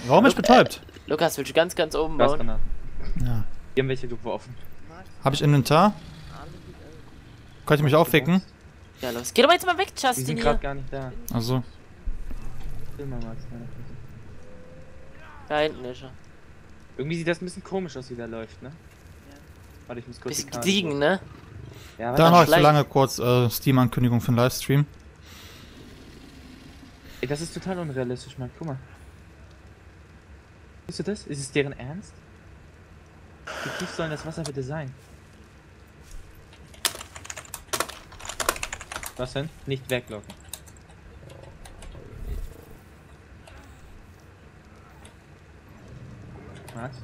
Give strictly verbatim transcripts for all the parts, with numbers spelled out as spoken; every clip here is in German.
Warum ist betäubt? Äh, Lukas, willst du ganz, ganz oben bauen? Ja. Die haben welche geworfen. Habe ich Inventar? Könnt ihr mich aufwecken? Ja, los. Geh doch mal jetzt mal weg, Justin. Die sind gerade gar nicht da. Also. Film mal, Max. Da hinten ist er. Irgendwie sieht das ein bisschen komisch aus, wie der läuft, ne? Ja. Warte, ich muss kurz Bisschen die Karte gediegen, ne? Ja, Da mache ich so schlecht. lange kurz äh, Steam-Ankündigung für den Livestream. Ey, das ist total unrealistisch, Mann. Guck mal. Siehst du das? Ist es deren Ernst? Wie tief soll das Wasser bitte sein? Was denn? Nicht weglocken. Max?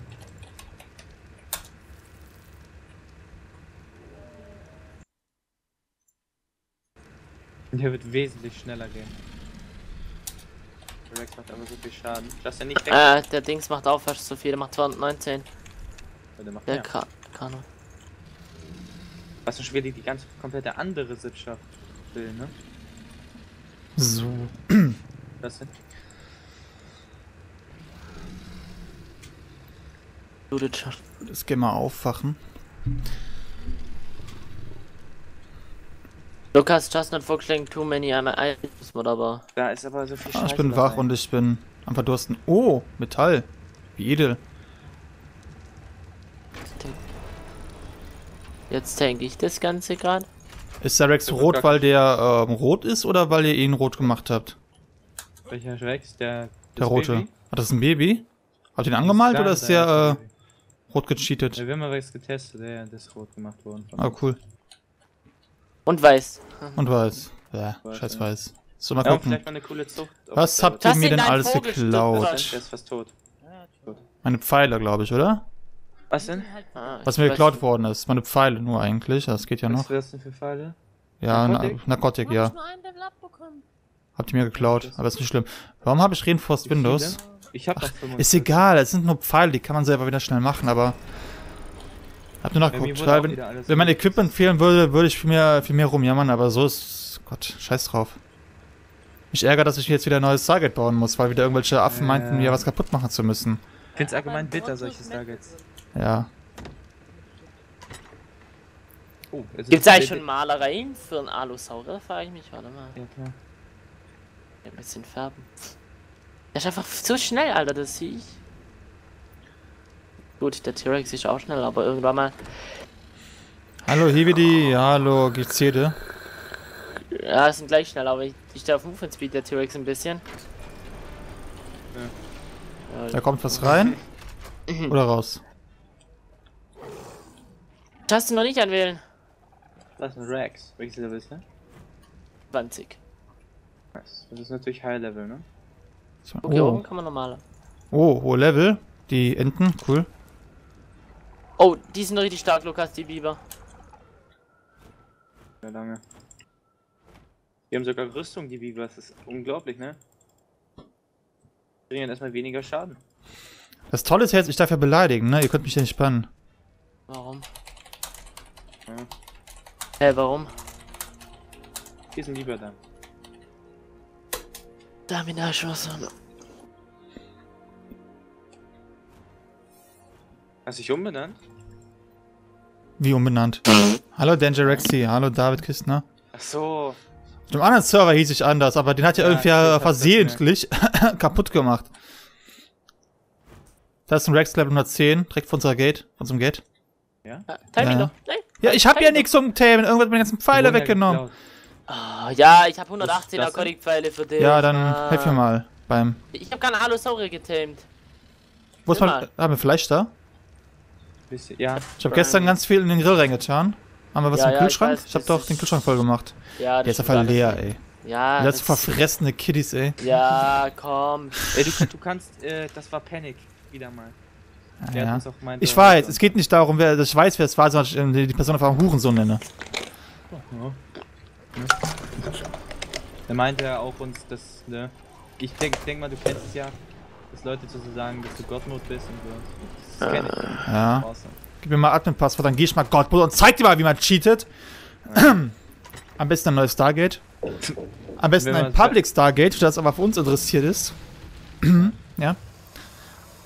Der wird wesentlich schneller gehen. Rex macht aber so viel Schaden. Lass er nicht weg. Äh, der Dings macht auch fast so viel, der macht zweihundertneunzehn. Ja, der macht Der mehr. Ka Kanon. Was so schwer die, die ganze komplette andere Sippschaft will, ne? So. Was denn? Looted schon. Jetzt gehen wir aufwachen. Lukas, Justin hat vorgeschlagen, too many items, aber... Da ist aber so viel Ah, Scheiße ich bin wach dabei. und ich bin am Verdursten. Oh, Metall. Wie edel. Jetzt denke ich das Ganze gerade. Ist der Rex rot, weil der ähm, rot ist oder weil ihr ihn rot gemacht habt? Welcher Rex? Der, Der das rote. Baby? Hat das ein Baby? Habt ihr ihn angemalt Das oder ist der das äh, Baby. rot gecheatet? Ja, wir haben mal Rex getestet, der das ist rot gemacht worden. Von Ah, cool. Und weiß. Und weiß. Ja, Weiß, scheiß ja. weiß. So, mal Ja, und gucken. vielleicht mal eine coole Zucht. ob Was der- habt ihr Justin, mir denn dein alles Vogel stirbt geklaut? gerade. Der ist fast tot. Meine Pfeile, glaube ich, oder? Was denn? Ah, Was ich mir weiß geklaut nicht. worden ist. Meine Pfeile nur eigentlich. Das geht ja Was noch. wäre das denn für Pfeile? Ja, Narkotik? Na Narkotik, Hab ja. ich nur einen Level abbekommen. Habt ihr mir geklaut. Aber ist nicht schlimm. Warum habe ich Reinforced Wie viele? Windows? Ich hab noch Ist fünfundvierzig. egal, es sind nur Pfeile, die kann man selber wieder schnell machen, aber... Habt ihr noch Ja, mir geguckt, wurde weil auch wenn, wieder alles wenn mein umgesetzt. Equipment fehlen würde, würde ich viel mehr, viel mehr rumjammern, aber so ist... Gott, scheiß drauf. Mich ärgert, dass ich jetzt wieder ein neues Target bauen muss, weil wieder irgendwelche Affen Ja. meinten, mir was kaputt machen zu müssen. Ich find's Ja, allgemein beim bitter, Brot solche mit- Stargates. Ja. Oh, es Gibt's ist- eigentlich schon Malereien für einen Allosaurier? Frage ich mich, warte mal. Ja, klar. Ein bisschen färben. Der ist einfach so schnell, Alter, das sehe ich. Gut, der T-Rex ist auch schnell, aber irgendwann mal... Hallo Hibidi, hallo Gizede. Ja, sind gleich schnell, aber ich, ich stehe auf Movement Speed, der T-Rex ein bisschen. Ja. Da kommt was rein. Oder raus. Justin noch nicht anwählen. Was ist ein Rex? Welches Level ist der? zwanzig. Nice. Das ist natürlich High Level, ne? So, Okay, oben oh. kann man normaler. Oh, hohe Level. Die Enten, cool. Oh, die sind richtig stark, Lukas, die Biber. Ja, lange. Die haben sogar Rüstung, die Beavers. Das ist unglaublich, ne? Die bringen erstmal weniger Schaden. Das Tolle ist jetzt, ich darf ja beleidigen, ne? Ihr könnt mich ja nicht bannen. Warum? Ja. Hä, hey, warum? Hier ist ein Lieber da. Daminarschuss. Hast du dich umbenannt? Wie umbenannt. Hallo Danger Rexy, hallo David Kistner. Ach so. Auf dem anderen Server hieß ich anders, aber den hat ja, Ja, irgendwie ich äh, hab das versehentlich kaputt gemacht. Das ist ein Rex Level hundertzehn, direkt von unserer Gate, von unserem Gate. Ja? Ja, teil mich Ja. doch. Nein. Ja, ich hab ja nichts zum Tamen, irgendwas hat mir die ganzen Pfeile Die wurden ja weggenommen. geklaut. Ah, ja, ich habe hundertachtzehn Das- das Narkotikpfeile für dich. Ja, dann Ah. helf mir mal beim... Ich habe keine Allosaurier getamed. Wo ist Nimm mein... mal. Haben wir Fleisch da? Bisschen, ja. Ich habe gestern ganz viel in den Grill reingetan. Haben wir was Ja, im ja, Kühlschrank? ich weiß, Ich, hab das doch ist- den Kühlschrank voll gemacht. Ja, Der ist stimmt einfach alles. leer, ey. Ja, Die letzte das- verfressene Kiddies, ey. Ja, komm. Ey, du, du kannst, äh, das war Panic. Wieder mal. Der hat Ja. uns auch gemeint, Ich äh, weiß, es geht nicht darum, wer, dass ich weiß, wer es war, sondern ich die Person einfach einen Hurensohn nenne. Ja. Er meinte ja auch uns, dass, ne? Ich denk, denk mal, du kennst es ja, dass Leute zu so sagen, dass du Gottmod bist und so. Das kenn ich. Ja. Awesome. Gib mir mal Admin-Passwort, dann geh ich mal Gottmut und zeig dir mal, wie man cheatet. Am besten ein neues Stargate. Am besten Wenn ein man- Public Stargate, das aber für uns interessiert ist. Ja.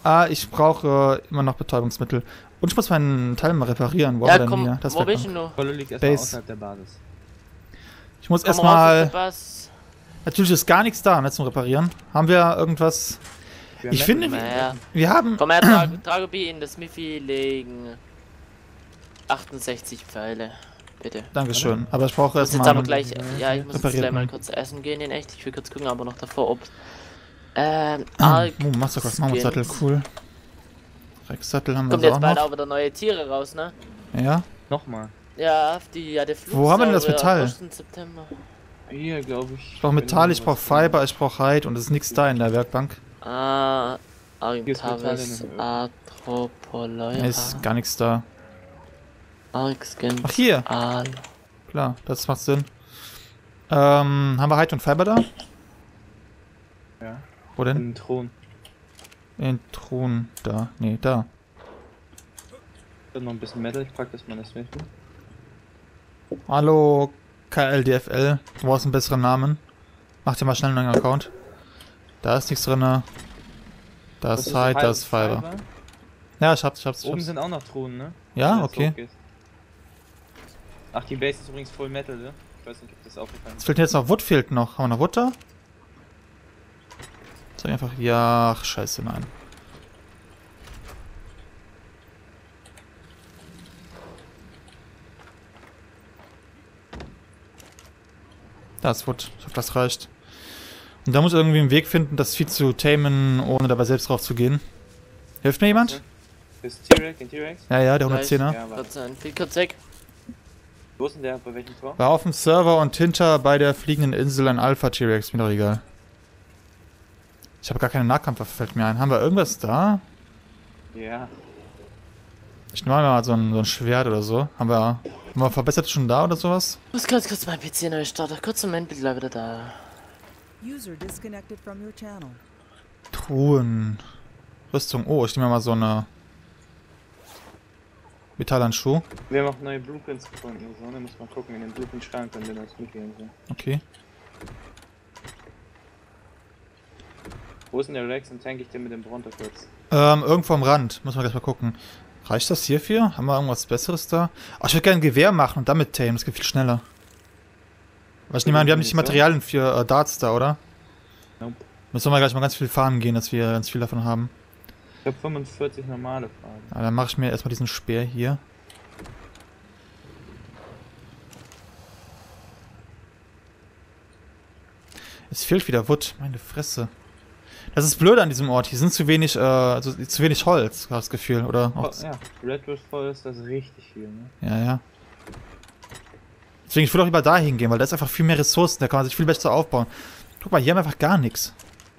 Ah, ich brauche äh, immer noch Betäubungsmittel. Und ich muss meinen Teil mal reparieren. Wo Ja, haben wir denn komm, hier? Das wo Werkbank. bist du noch? Volle liegt erstmal Base. außerhalb der Basis. Ich muss Komm raus aus erstmal. der Bass. Natürlich ist gar nichts da, ne, zum Reparieren. Haben wir irgendwas? Wir haben Ich Metal- finde, Naja. wir haben. Komm her, Drago, Drago B in das Miffy legen. achtundsechzig Pfeile. Bitte. Dankeschön. Aber ich brauche Ich muss jetzt erstmal. aber gleich, ja, ich muss jetzt repariert gleich mal man. kurz essen gehen in echt. Ich will kurz gucken, aber noch davor, ob. Ähm, Ah, Ark. oh, Mastercraft Mammutsattel, Skins. cool. Rex-Sattel haben wir Kommt so jetzt auch bald noch. auch wieder neue Tiere raus, ne? Ja. Nochmal. Ja, die, ja, der Flug. Wo haben wir denn das Metall? September. Hier, glaube ich. Ich brauche Metall, ich brauche Fiber, ich brauche Hide und es ist nichts da in der Werkbank. Ah, Hier ist Metall Arctavis in der Höhe. Atropoleuera. Ist gar nichts da. Arc-Skins. Ach, hier. Al. Klar, das macht Sinn. Ähm, haben wir Hide und Fiber da? Ja. Wo denn? In den Thron. In den Thron. Da. Nee, da. Dann noch ein bisschen Metal, ich pack das mal das weg. Hallo, K L D F L. Du hast einen besseren Namen. Mach dir mal schnell einen neuen Account. Da ist nichts drin. Da Was ist Hide, da ist Fiber. Ja, ich hab's, ich hab's, ich Oben hab's. sind auch noch Thronen, ne? Ja, Wenn es okay. hochgeht. Ach, die Base ist übrigens Full Metal, ne? Ich weiß nicht, ob das aufgefallen Es ist. fehlt jetzt noch Wood, fehlt noch. Haben wir noch Wood da? Sag einfach, ja, ach, scheiße, nein. Da ist Wood. Ich hoffe, das reicht. Und da muss irgendwie einen Weg finden, das Vieh zu tamen, ohne dabei selbst drauf zu gehen. Hilft mir jemand? Ja. Das ist T-Rex, den T-Rex? Ja, ja, der Gleich. hundertzehner. Ja, aber. Kurz ein viel kurz weg. Wo ist denn der? Bei welchem Tor? War auf dem Server und hinter bei der fliegenden Insel ein Alpha-T-Rex. Mir doch egal. Ich habe gar keine Nahkampfwaffe, fällt mir ein. Haben wir irgendwas da? Ja. Ich nehme mal so ein, so ein Schwert oder so. Haben wir, haben wir verbessert schon da oder sowas? Ich muss kurz, kurz mein P C neu starten. Kurz Moment, bin gleich wieder da. User disconnected from your channel. Truhen. Rüstung. Oh, ich nehme mal so eine Metallhandschuh. Wir haben auch neue Blueprints gefunden. So, ne? Muss mal gucken, in den Blueprint-Schrank, wenn wir das mitgehen. So. Okay. Wo ist denn der Rex? Dann tank ich den mit dem Bronto kurz. Ähm, irgendwo am Rand. Muss man gleich mal gucken. Reicht das hierfür? Haben wir irgendwas Besseres da? Oh, ich würde gerne ein Gewehr machen und damit tamen. Das geht viel schneller. Aber ich nehme an, wir haben nicht die Materialien für äh, Darts da, oder? Nope. Müssen wir gleich mal ganz viel farmen gehen, dass wir ganz viel davon haben. Ich habe fünfundvierzig normale Fragen. Ja, dann mache ich mir erstmal diesen Speer hier. Es fehlt wieder Wood. Meine Fresse. Das ist blöd an diesem Ort. Hier sind zu wenig, äh, also zu wenig Holz, habe ich das Gefühl, oder? Oh, Auch, ja, Redwood Forest, das ist richtig viel, ne? ja, ja. Deswegen, ich würde auch lieber da hingehen, weil da ist einfach viel mehr Ressourcen. Da kann man sich viel besser aufbauen. Guck mal, hier haben wir einfach gar nichts.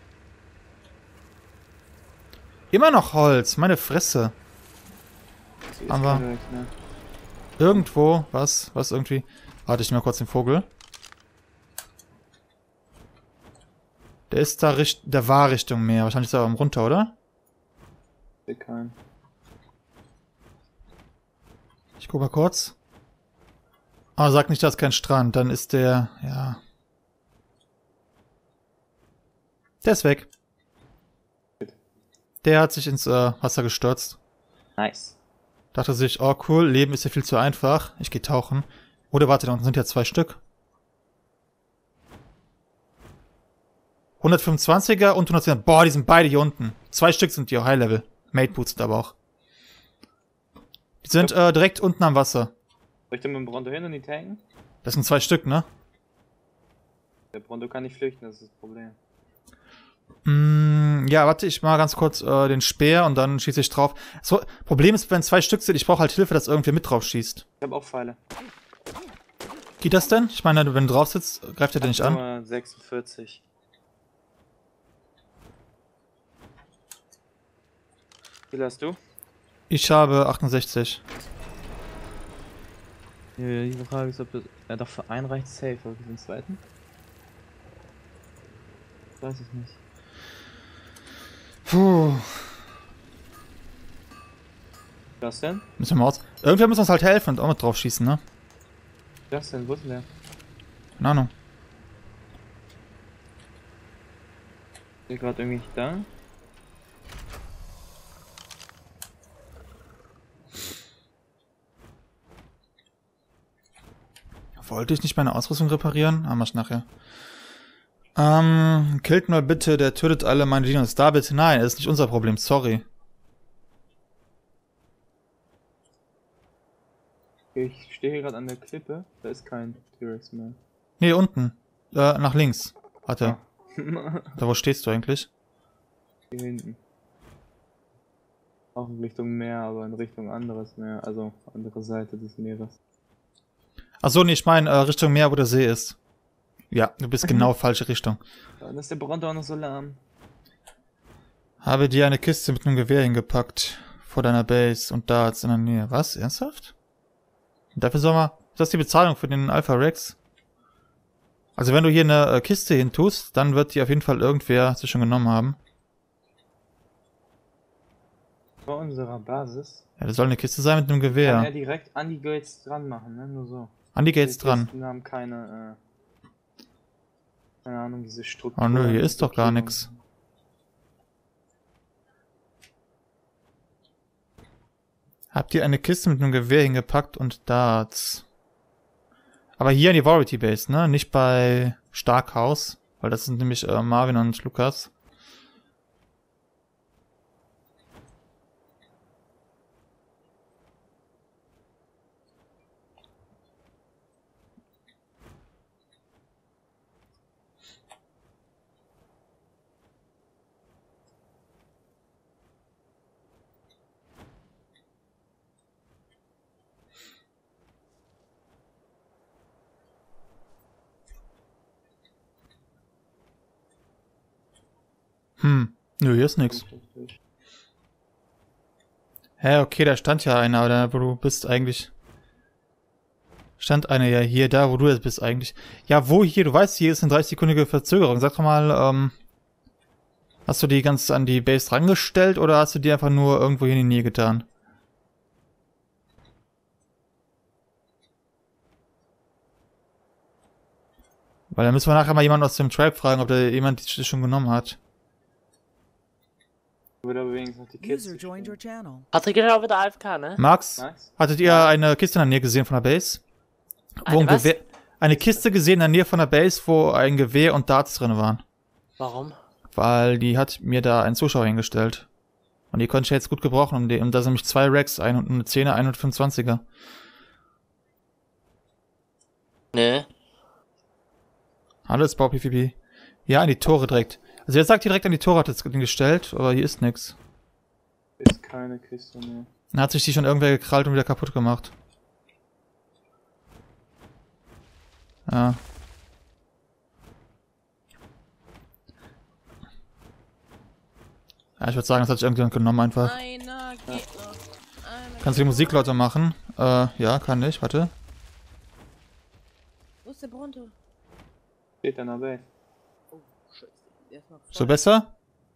Immer noch Holz, meine Fresse. Hier ist Aber- kein Rex, ne? Irgendwo, was, was irgendwie. Warte, ich nehme mal kurz den Vogel. Der ist da Richt der war Richtung Meer. Wahrscheinlich ist er aber runter, oder? Ich sehe keinen. Ich guck mal kurz. Aber sag nicht, da ist kein Strand. Dann ist der, ja. Der ist weg. Der hat sich ins äh, Wasser gestürzt. Nice. Dachte sich, oh cool, Leben ist ja viel zu einfach. Ich gehe tauchen. Oder warte, da unten sind ja zwei Stück. hundertfünfundzwanziger und hundertzehner. Boah, die sind beide hier unten. Zwei Stück sind die, High Level. Mate Boots sind aber auch. Die sind äh, direkt unten am Wasser. Soll ich da mit dem Bronto hin und die tanken? Das sind zwei Stück, ne? Der Bronto kann nicht flüchten, das ist das Problem. Mm, ja, warte, ich mal ganz kurz äh, den Speer und dann schieße ich drauf. So, Problem ist, wenn zwei Stück sind, ich brauche halt Hilfe, dass irgendwer mit drauf schießt. Ich habe auch Pfeile. Geht das denn? Ich meine, wenn du drauf sitzt, greift er den nicht an. Nummer sechsundvierzig. Wie viel hast du? Ich habe achtundsechzig. Ja, die Frage ist, ob das. Ja, doch für einen reicht safe, aber für den zweiten? Ich weiß es nicht. Puh. Was denn? Müssen wir mal aus. Irgendwer muss uns halt helfen und auch mit drauf schießen, ne? Was denn? Wo ist denn der? Keine Ahnung. Ist der gerade irgendwie nicht da? Wollte ich nicht meine Ausrüstung reparieren? Ah, mach ich nachher. Ähm, killt mal bitte, der tötet alle meine Dinos. David, nein, das ist nicht unser Problem, sorry. Ich stehe hier gerade an der Klippe, da ist kein T-Rex mehr. Nee, unten. Äh, nach links. Warte. Ah. Da, wo stehst du eigentlich? Hier hinten. Auch in Richtung Meer, aber in Richtung anderes Meer, also andere Seite des Meeres. Achso, nee, ich meine äh, Richtung Meer, wo der See ist. Ja, du bist genau falsche Richtung. Dann ist der Bronto auch noch so lahm. Habe dir eine Kiste mit einem Gewehr hingepackt. Vor deiner Base und da in der Nähe. Was? Ernsthaft? Und dafür soll man... Ist das die Bezahlung für den Alpha Rex? Also wenn du hier eine äh, Kiste hin tust, dann wird die auf jeden Fall irgendwer sich schon genommen haben. Vor unserer Basis. Ja, das soll eine Kiste sein mit einem Gewehr. Kann er direkt an die Gates dran machen, ne? Nur so. An die Gates Die dran. Kisten haben keine, äh, keine Ahnung, diese Struktur. Oh nö, hier ist doch gar nichts. Habt ihr eine Kiste mit einem Gewehr hingepackt und Darts? Aber hier in die Warity Base, ne? Nicht bei Starkhaus, weil das sind nämlich äh, Marvin und Lukas. Hm, nö, hier ist nix. Hä, okay, da stand ja einer, oder wo du bist eigentlich. Stand einer ja hier, da, wo du jetzt bist eigentlich. Ja, wo hier? Du weißt, hier ist eine dreißig-sekündige Verzögerung. Sag doch mal, ähm... hast du die ganz an die Base rangestellt, oder hast du die einfach nur irgendwo hier in die Nähe getan? Weil dann müssen wir nachher mal jemanden aus dem Tribe fragen, ob da jemand die schon genommen hat. Wird aber wenigstens noch die Kids. User joined your channel. Patrick ist auch wieder A F K, ne? Max, Max? hattet ihr eine Kiste in der Nähe gesehen von der Base? Wo ein Eine was? Gewehr, eine Kiste gesehen in der Nähe von der Base, wo ein Gewehr und Darts drin waren. Warum? Weil die hat mir da ein Zuschauer hingestellt. Und die konnte ich jetzt gut gebrauchen. Und, die, und da sind nämlich zwei Racks, ein und eine zehner, ein und fünfundzwanziger. Ne. Alles Bau P V P. Ja, an die Tore direkt. Also jetzt sagt ihr direkt an die Tore hat jetzt gestellt, aber hier ist nix. Ist keine Kiste mehr. Dann hat sich die schon irgendwer gekrallt und wieder kaputt gemacht. Ja. Ja, ich würde sagen, das hat sich irgendjemand genommen einfach. Einer geht noch. Einer Kannst du die Musik lauter machen? Äh, ja, kann ich. Warte. Wo ist der Bronto? Steht dann dabei. Oh, scheiße. Der ist noch voll. So besser?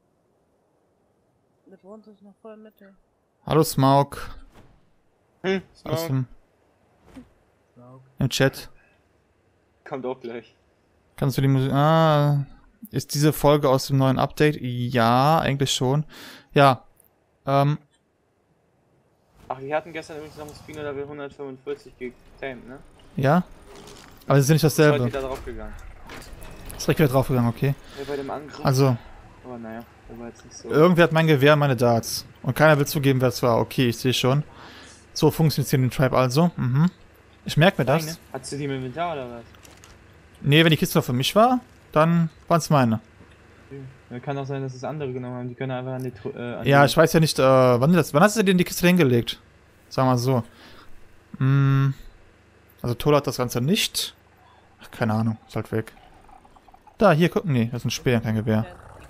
Der Bronto ist noch voll in der Mitte. Hallo Smaug. Hm, Aus Smoke. dem, im Chat. Kommt auch gleich. Kannst du die Musik... Ah, ist diese Folge aus dem neuen Update? Ja, eigentlich schon. Ja. Ähm, Ach, wir hatten gestern übrigens noch ein Spino Level hundertfünfundvierzig getamed, ne? ja? Aber sie sind nicht Ich bin heute dasselbe. wieder drauf gegangen. Ist direkt wieder draufgegangen, okay. Ja, bei dem Angriff. Also, Aber naja, der war jetzt nicht so. irgendwer hat mein Gewehr und meine Darts. Und keiner will zugeben, wer es war. Okay, ich sehe schon. So funktioniert hier den Tribe also. Mhm. Ich merke mir das. Deine? Hattest du die im Inventar oder was? Nee, wenn die Kiste noch für mich war, dann waren es meine. Ja, kann auch sein, dass es andere genommen haben. Die können einfach an die... Tru- Äh, an Ja, die ich weiß ja nicht, äh, wann das, wann hast du denn die Kiste hingelegt? Sagen wir mal so. Hm, also Tola hat das Ganze nicht. Ach, keine Ahnung, ist halt weg. Da, hier, gucken, nee, das ist ein Speer, kein Gewehr.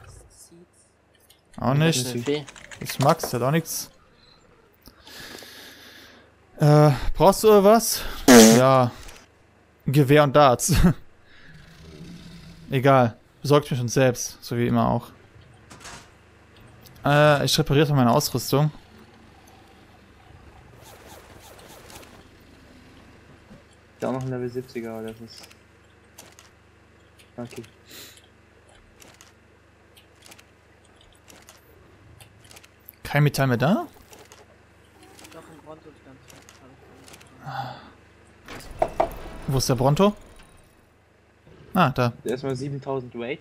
Auch nicht. Okay. Das ist Max, der hat auch nichts. Äh, brauchst du was? Ja. Gewehr und Darts. Egal. Besorgt mich schon selbst, so wie immer auch. Äh, ich repariere meine Ausrüstung. Ist auch noch ein Level siebziger, aber das ist... Okay. Kein Metall mehr da? Doch, ein Bronto die ganze Zeit. Wo ist der Bronto? Ah, da. Erstmal siebentausend Weight.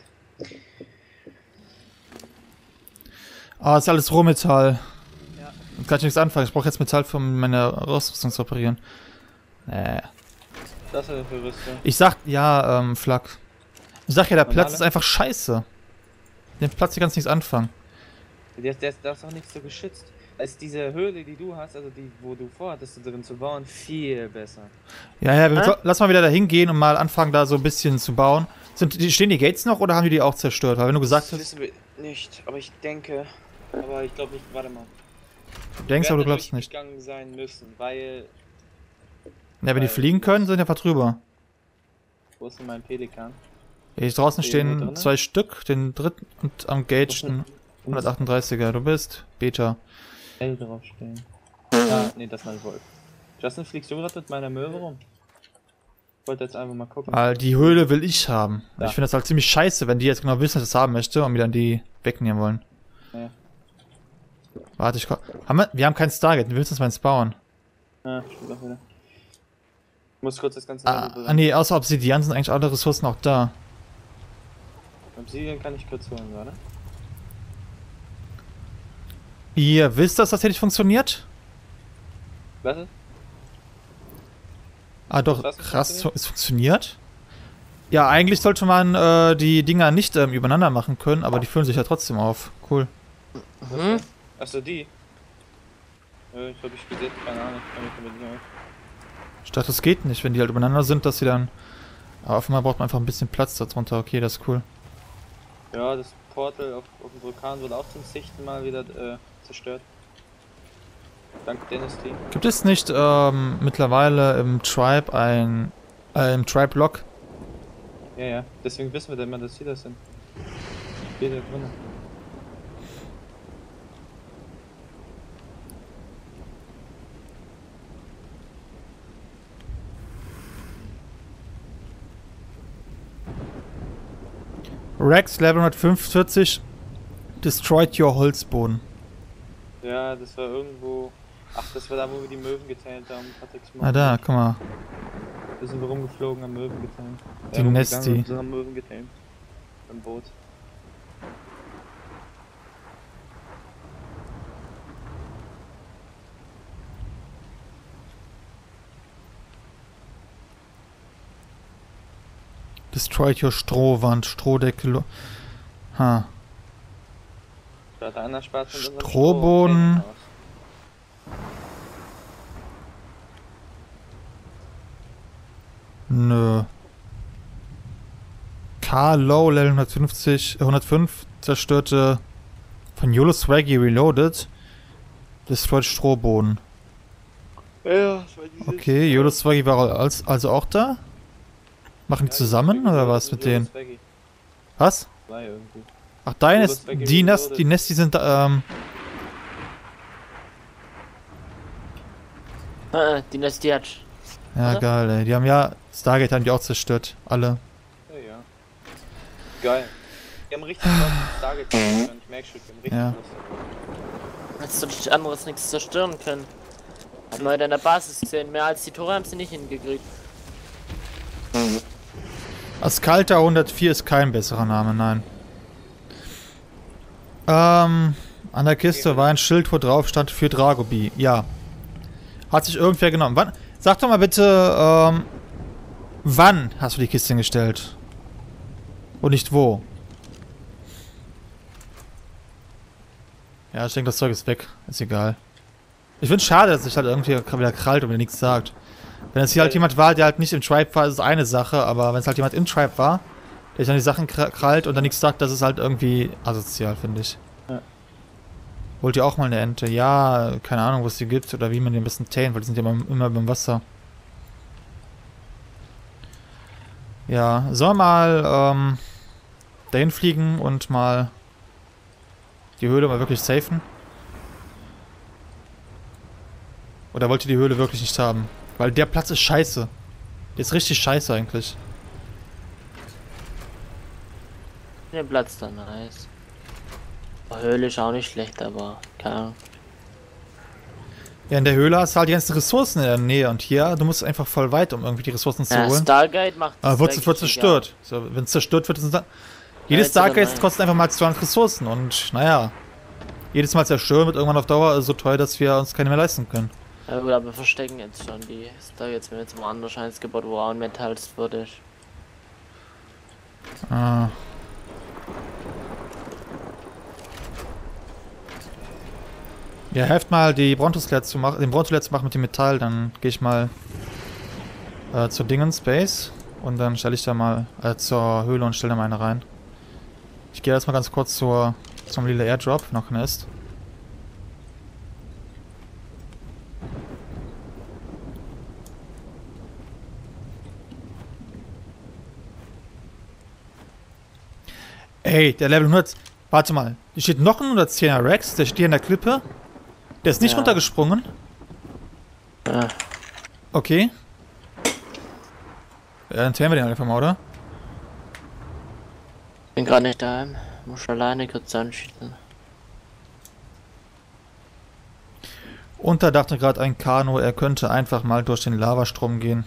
Ah, ist alles Rohmetall. Ja. Ich kann nichts anfangen. Ich brauche jetzt Metall, um meine Rüstung zu reparieren. Äh. Das ist für Rüstung. Ich sag, ja, ähm, Flak. Ich sag ja, der Normale? Platz ist einfach scheiße. Den Platz hier kannst du nichts anfangen. Der, der, der ist auch nicht so geschützt. Als diese Höhle, die du hast, also die, wo du vorhattest, drin zu bauen, viel besser. Ja, ja, wir, Hä? so, lass mal wieder da hingehen und mal anfangen, da so ein bisschen zu bauen. Sind die, stehen die Gates noch oder haben die die auch zerstört? Weil wenn du gesagt Das hast, wissen wir nicht, aber ich denke, aber ich glaube nicht, warte mal. du denkst, aber du glaubst nicht. Gegangen sein müssen, weil, Ja, wenn die weil- fliegen können, sind die einfach drüber. wo ist denn mein Pelikan? Hier draußen Stehen die stehen drinne? zwei Stück, den dritten und am Gate stehen hundertachtunddreißiger. Du bist Beta. L draufstehen. Ah, nee, das ist mein Wolf. Justin, fliegst du gerade mit meiner Möwe rum? Ich wollte jetzt einfach mal gucken. Weil die Höhle will ich haben. Ja. Ich finde das halt ziemlich scheiße, wenn die jetzt genau wissen, dass ich das haben möchte und mir dann die wegnehmen wollen. Ja. Warte, ich komm. Haben wir, wir haben kein Stargate, wir müssen uns mal ins bauen. Ah, stimmt auch wieder. Ich muss kurz das ganze Ah, ah nee, außer Obsidian sind eigentlich alle Ressourcen auch da. Obsidian kann ich kurz holen, oder? Ihr wisst, dass das hier nicht funktioniert? Was ist? Ah doch, Was krass, funktioniert? es funktioniert. Ja, eigentlich sollte man äh, die Dinger nicht ähm, übereinander machen können, aber die füllen sich ja trotzdem auf. Cool. Mhm. Achso, die? Äh, ich hab ich gesehen, keine Ahnung, ich kann mich damit nicht aus. Ich dachte, das geht nicht, wenn die halt übereinander sind, dass sie dann... Aber auf einmal braucht man einfach ein bisschen Platz darunter. Okay, das ist cool. Ja, das Portal auf, auf dem Vulkan wurde auch zum siebten Mal wieder äh, zerstört. Dank Dennis Team. Gibt es nicht ähm, mittlerweile im Tribe ein... Äh, im Tribe-Log? Ja, ja, deswegen wissen wir dann immer, dass sie das sind. Steht da drin. Rex Level hundertfünfundvierzig destroyed your Holzboden. Ja, das war irgendwo. Ach, das war da, wo wir die Möwen geteilt haben. Patrick's Ah da, guck mal. Wir sind rumgeflogen, haben Möwen geteilt. Die Nesti. rumgegangen und haben Möwen geteilt. Im Boot. Destroyed your Strohwand, Strohdeckel. Ha. Da hat einer Spaß mit unserem Strohboden. Stroh- Nö. K. Low, Level hundertfünfzig, äh, hundertfünf, zerstörte von YOLO Swaggy Reloaded. Destroyed Strohboden. Ja, das war dieses. Okay, YOLO Swaggy war als, also auch da? Machen die zusammen oder was mit denen? Was? War irgendwie. Ach, deine, YOLO Swaggy die, Nest, Reloaded. die Nesti sind, ähm, Äh, die Nestiatsch. ja Oder? geil, ey. Die haben ja, Stargate haben die auch zerstört. Alle. Ja, ja. Geil. Die haben richtig Lust, Stargate zu zerstören. Ich merk schon, die haben richtig Ja. Lust. Hättest du nichts anderes nichts zerstören können. Haben wir in der Basis gesehen. Mehr als die Tore haben sie nicht hingekriegt. Askalta hundertvier ist kein besserer Name, nein. Ähm, an der Kiste war ein Schild, wo drauf stand für Dragobi. Ja. Hat sich irgendwer genommen. Wann? Sag doch mal bitte, ähm, wann hast du die Kiste hingestellt? Und nicht wo? Ja, ich denke, das Zeug ist weg. Ist egal. Ich find's schade, dass sich halt irgendwie wieder krallt und mir nichts sagt. Wenn es hier halt jemand war, der halt nicht im Tribe war, ist es eine Sache, aber wenn es halt jemand im Tribe war, der sich dann die Sachen kra- krallt und dann nichts sagt, das ist halt irgendwie asozial, finde ich. Ja. Wollt ihr auch mal eine Ente? Ja, keine Ahnung, wo es die gibt oder wie man die ein bisschen taint, weil die sind ja immer, immer beim Wasser. Ja, sollen wir mal ähm, dahin fliegen und mal die Höhle mal wirklich safen? Oder wollt ihr die Höhle wirklich nicht haben? Weil der Platz ist scheiße. Der ist richtig scheiße eigentlich. Der Platz da nice. Die Höhle ist auch nicht schlecht, aber keine Ahnung. Ja, in der Höhle hast du halt die ganzen Ressourcen in der Nähe und hier, du musst einfach voll weit, um irgendwie die Ressourcen zu Ja, holen. Stargate macht Aber wird, wirklich wird zerstört. So, wenn es zerstört wird, ist es dann. Jedes jetzt aber Stargate nein. kostet einfach mal zweihundert Ressourcen und naja. Jedes Mal zerstören wird irgendwann auf Dauer so teuer, dass wir uns keine mehr leisten können. Ja gut, aber wir verstecken jetzt schon die Stargates, wenn wir jetzt mal anders eins gebaut, wo auch ein Metallswert ist. Ah. Ja, helft mal die Brontos leer zu machen, den Bronto leer zu machen mit dem Metall, dann gehe ich mal äh, zur Dingens Base und dann stelle ich da mal äh, zur Höhle und stelle da mal eine rein. Ich gehe erstmal ganz kurz zur zum lila Airdrop, noch keiner ist. Ey, der Level hundert. Warte mal, hier steht noch ein hundertzehner Rex, der steht hier in der Klippe. Der ist nicht Ja. runtergesprungen. Ja. Okay. Ja, dann zählen wir den einfach mal, oder? Bin gerade nicht daheim. Muss alleine kurz anschießen. Und da dachte gerade ein Kano, er könnte einfach mal durch den Lavastrom gehen.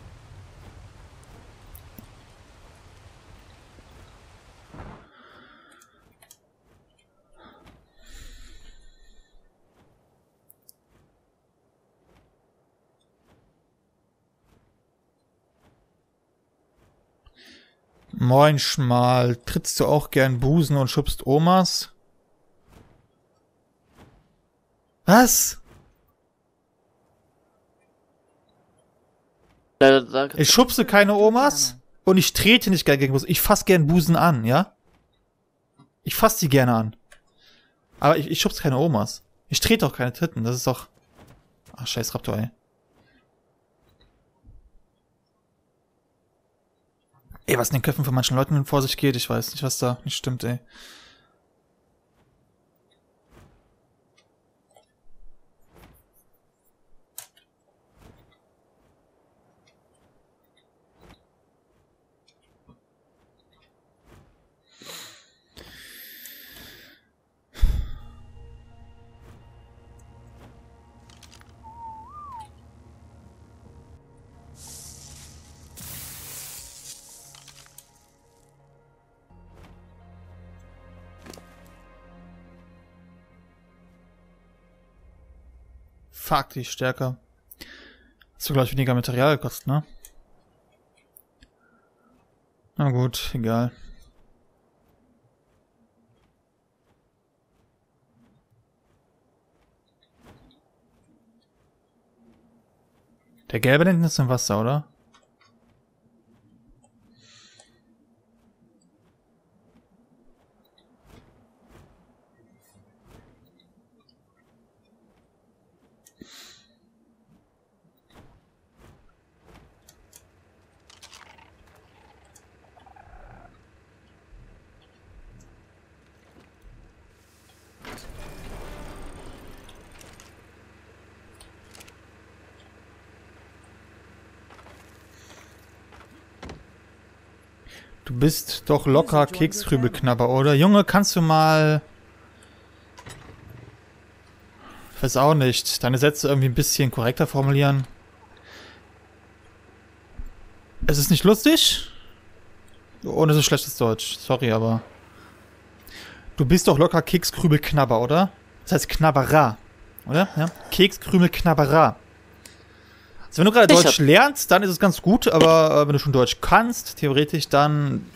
Moin Schmal, trittst du auch gern Busen und schubst Omas? Was? Da, da, Ich schubse keine Omas und ich trete nicht gerne gegen Busen. Ich fass gern Busen an, ja? Ich fass die gerne an. Aber ich, ich schubse keine Omas. Ich trete auch keine Titten, das ist doch... Ach, scheiß Raptor, ey. Ey, was in den Köpfen von manchen Leuten vor sich geht, ich weiß nicht, was da nicht stimmt, ey. Fuck, die ist stärker. Hast du gleich weniger Material gekostet, ne? Na gut, egal. Der gelbe da hinten ist im Wasser, oder? Du bist doch locker Kekskrübelknabber, oder? Junge, kannst du mal... Ich weiß auch nicht. Deine Sätze irgendwie ein bisschen korrekter formulieren. Es ist nicht lustig? Und es ist schlechtes Deutsch. Sorry, aber... Du bist doch locker Kekskrübelknabber, oder? Das heißt Knabberer, oder? Ja? Kekskrümelknabberer. Also wenn du gerade Ich Deutsch lernst, dann ist es ganz gut, aber äh, wenn du schon Deutsch kannst, theoretisch, dann...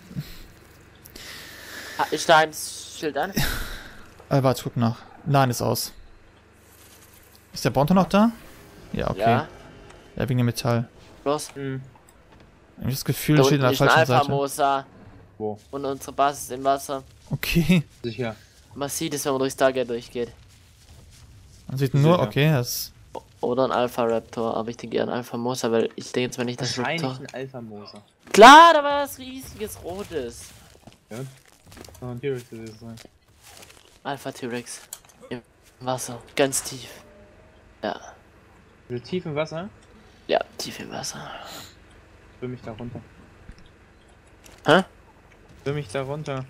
Ah, ist da ein Schild an? Äh, warte, guck nach. Nein, ist aus. Ist der Bronto noch da? Ja, okay. Ja. Ja, wegen dem Metall. Los. Hm. Ich hab das Gefühl, Da das steht unten an der ist ein falschen Seite. Alpha-Mosa. Wo? Und unsere Basis im Wasser. Okay. Sicher. Man sieht es, wenn man durch Stargate durchgeht. Man sieht nur, Sicher. okay, das... Oder ein Alpha-Raptor, aber ich denke eher an Alpha-Mosa, weil ich denke jetzt mal nicht, dass Wahrscheinlich Raptor... ein Alpha-Moser. Klar, da war was riesiges Rotes. Ja? Oh, ein T-Rex wird es sein. Alpha-T-Rex. Im Wasser. Ganz tief. Ja. So tief im Wasser? Ja, tief im Wasser. Schwimm ich da runter. Hä? Schwimm ich da runter.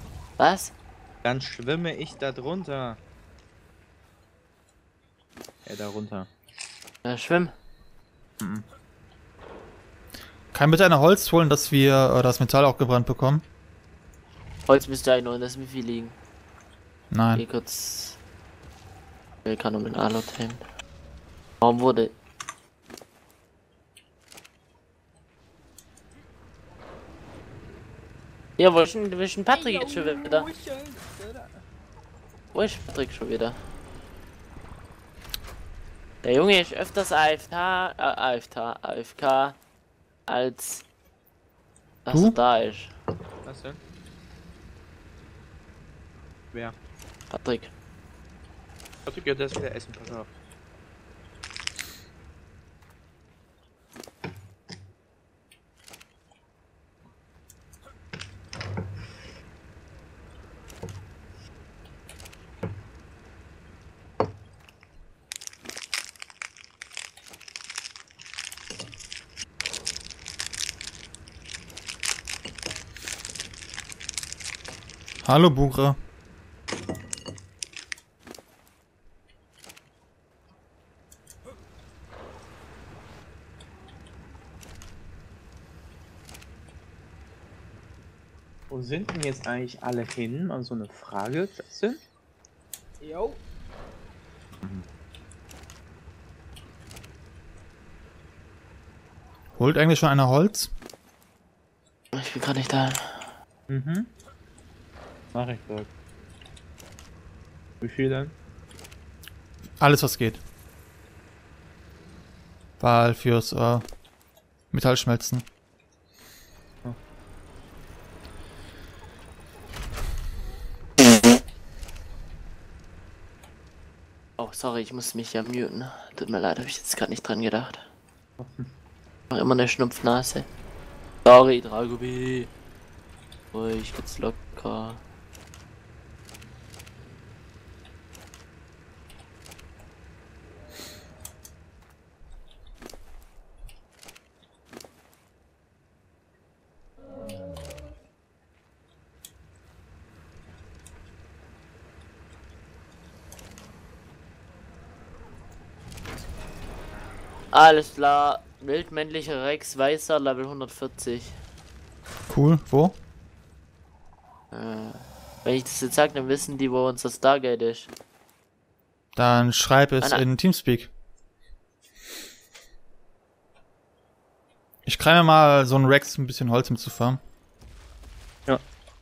Was? Dann schwimme ich da drunter. Ey, da runter. Ja, schwimm. Mhm. Kann bitte einer Holz holen, dass wir äh, das Metall auch gebrannt bekommen? Holz müsste eigentlich noch in das Miffy liegen. Nein. Geh kurz. Ich kann um den Alert hin. Warum wurde. Ja, wo ist denn, wo ist denn Patrick jetzt schon wieder? Wo ist Patrick schon wieder? Der Junge ist öfters A F K, äh, A F K, A F K, als dass Du? er da ist. Was denn? Wer? Patrick. Patrick, ja, der ist wieder essen, pass auf. Hallo, Bugre. Wo sind denn jetzt eigentlich alle hin? Mal so eine Frage, Klasse. Jo. Holt eigentlich schon einer Holz? Ich bin gerade nicht da. Mhm. Mach ich doch. Wie viel denn? Alles, was geht. Weil fürs äh, Metallschmelzen. Oh, sorry, ich muss mich ja muten. Tut mir leid, habe ich jetzt gerade nicht dran gedacht. Mach immer eine Schnupfnase. Sorry, Dragobi. Ruhig, geht's locker. Alles klar. Wildmännlicher Rex, weißer, Level hundertvierzig. Cool. Wo? Äh, wenn ich das jetzt sage, dann wissen die, wo unser Stargate ist. Dann schreib es Ah, na. in Teamspeak. Ich kann mir mal so einen Rex ein bisschen Holz mitzufahren. Ja.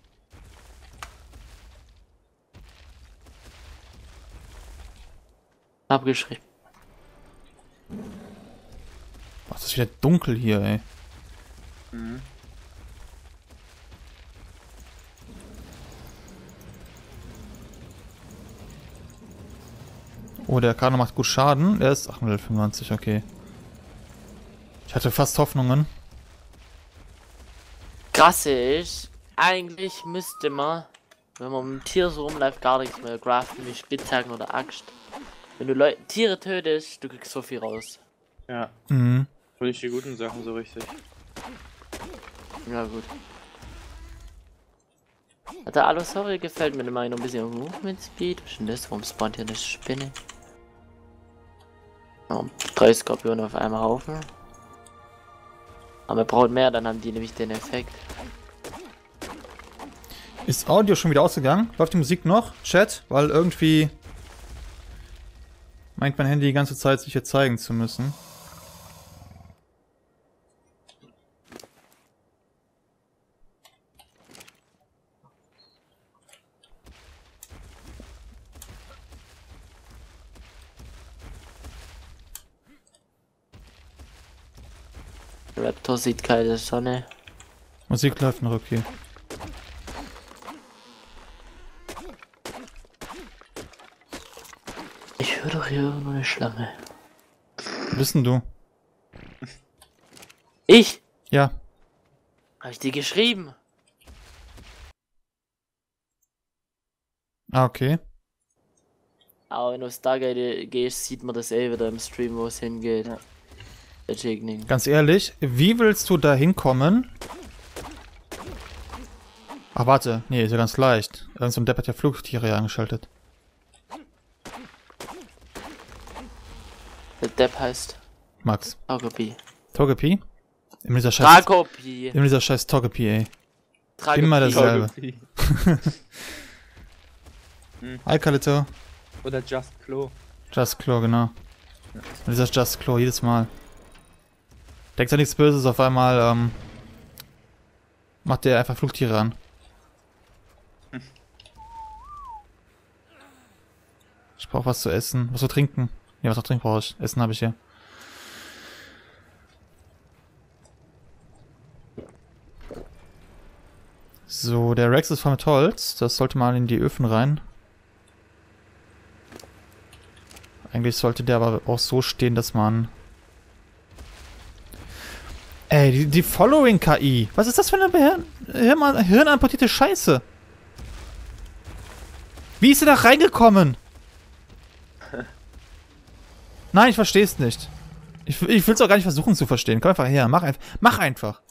Abgeschrieben. Ach, das ist wieder dunkel hier, ey. Mhm. Oh, der Kano macht gut Schaden. Er ist achthundertfünfundneunzig, okay. Ich hatte fast Hoffnungen. Krasse ist, eigentlich müsste man, wenn man mit dem Tier so rumläuft, gar nichts mehr craften wie Spitzhacken oder Axt. Wenn du Leu Tiere tötest, du kriegst so viel raus. Ja, Mhm. hol ich die guten Sachen so richtig. Ja gut. Der Allosaurier gefällt mir immer noch ein bisschen Movement Speed. Was ist denn das? Warum spawnt hier eine Spinne? Oh, drei Skorpione auf einem Haufen. Aber wir brauchen mehr, dann haben die nämlich den Effekt. Ist Audio schon wieder ausgegangen? Läuft die Musik noch? Chat? Weil irgendwie meint mein Handy die ganze Zeit, sich hier zeigen zu müssen. Raptor sieht keine Sonne. Musik läuft noch, okay. Ich höre doch hier irgendwo eine Schlange. Wissen du? Ich? Ja. Habe ich die geschrieben? Ah, okay. Aber wenn du auf Stargate gehst, sieht man das eh wieder im Stream, wo es hingeht. Ja. Chigning. Ganz ehrlich, wie willst du da hinkommen? Ach, warte. Nee, ist ja ganz leicht. Irgend so ein Depp hat ja Flugtiere ja angeschaltet. Der Depp heißt Max. Togepi. Togepi? Immer dieser scheiß... Tragopi. Immer dieser scheiß Togepi, ey. Tragopi. Immer dasselbe. Togepi. Hi, Kalito. Oder Just Klo. Just Claw, genau. Und dieser Just Claw jedes Mal. Denkt ja nichts Böses, auf einmal, ähm... macht der einfach Flugtiere an. Ich brauch was zu essen. Was zu trinken. Ja, was zu trinken brauche ich. Essen habe ich hier. So, der Rex ist voll mit Holz. Das sollte mal in die Öfen rein. Eigentlich sollte der aber auch so stehen, dass man... Ey, die, die Following-K I. Was ist das für eine Behir Hirn hirnamportierte Scheiße? Wie ist sie da reingekommen? Nein, ich verstehe es nicht. Ich, ich will es auch gar nicht versuchen zu verstehen. Komm einfach her. Mach, einfach. Mach einfach.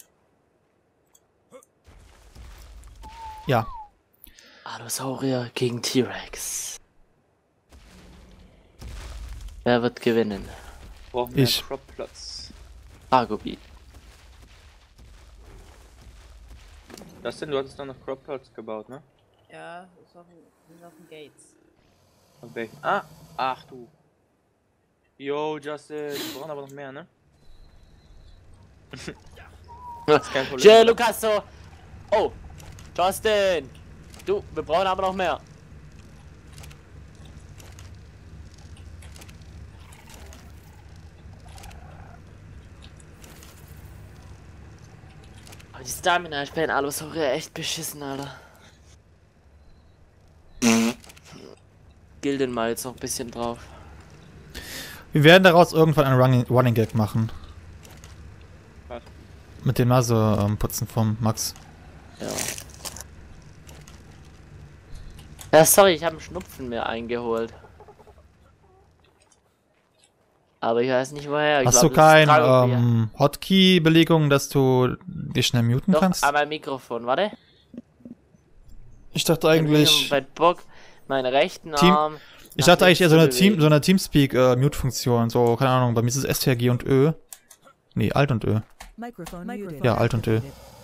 Ja. Allosaurier gegen T-Rex. Wer wird gewinnen? Brauchen wir Ich. Crop-Plots. Tragopi. Justin, du hattest doch noch Crop-Plots gebaut, ne? Ja, ist auf dem, sind auf den Gates. Okay. Ah, ach du. Yo, Justin, wir brauchen aber noch mehr, ne? Das ist kein Problem. Tschö, Lukas, so. Oh, Justin. Du, wir brauchen aber noch mehr. Aber die Stamina ist bei den Allosaurier echt beschissen, Alter. Gilden mal jetzt noch ein bisschen drauf. Wir werden daraus irgendwann einen Running, Running Gag machen. Was? Mit dem Nase ähm, putzen vom Max. Ja. Ja, sorry, ich habe einen Schnupfen mir eingeholt. Aber ich weiß nicht woher. Ich Hast glaub, du das ist kein Tragopi. ähm, Hotkey-Belegung, dass du dich schnell muten Doch, kannst? an meinem Mikrofon, warte. Ich dachte eigentlich... Bei Bock, meinen rechten Team- Arm. Ich nach dachte eigentlich eher so eine links zu Team, so bewegen. eine Teamspeak-Mute-Funktion. So, keine Ahnung, bei mir ist es S T R G und Ö. Nee, Alt und Ö. Microphone muted. Ja, Alt und Ö.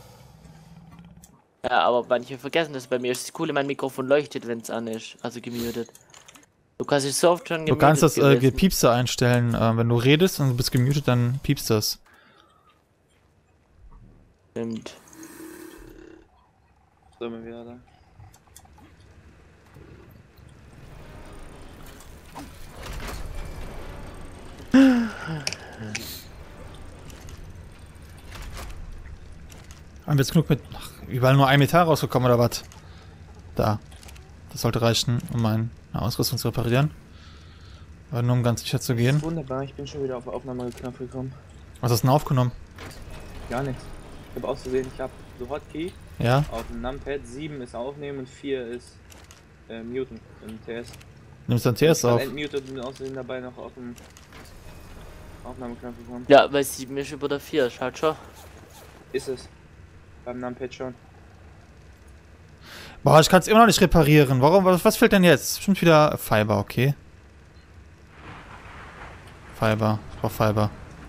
Ja, aber manche vergessen das. Bei mir ist es cool, mein Mikrofon leuchtet, wenn es an ist. Also gemutet. Du kannst dich so oft schon Du gemutet kannst das äh, gewesen. Gepiepse einstellen. Äh, wenn du redest und du bist gemutet, dann piepst das. Stimmt. So, mal wieder da. Haben wir jetzt genug mit... Ach, überall nur ein Metall rausgekommen oder was? Da. Das sollte reichen, um meine Ausrüstung zu reparieren. Aber nur um ganz sicher zu gehen. Wunderbar, ich bin schon wieder auf Aufnahmeknopf gekommen. Was hast du denn aufgenommen? Gar nichts. Ich habe auszusehen, ich habe so Hotkey Ja? auf dem Numpad, sieben ist aufnehmen und vier ist äh, muten im T S. Nimmst du dein T S Ich war auf? entmutet und bin außerdem dabei noch auf dem Aufnahmeknopf gekommen. Ja, weil sieben ist über der vier, schaut schon. Ist es. Beim Numpad schon. Boah, ich kann es immer noch nicht reparieren. Warum? Was, was fehlt denn jetzt? Bestimmt wieder Fiber, okay. Fiber. Ich brauch Fiber.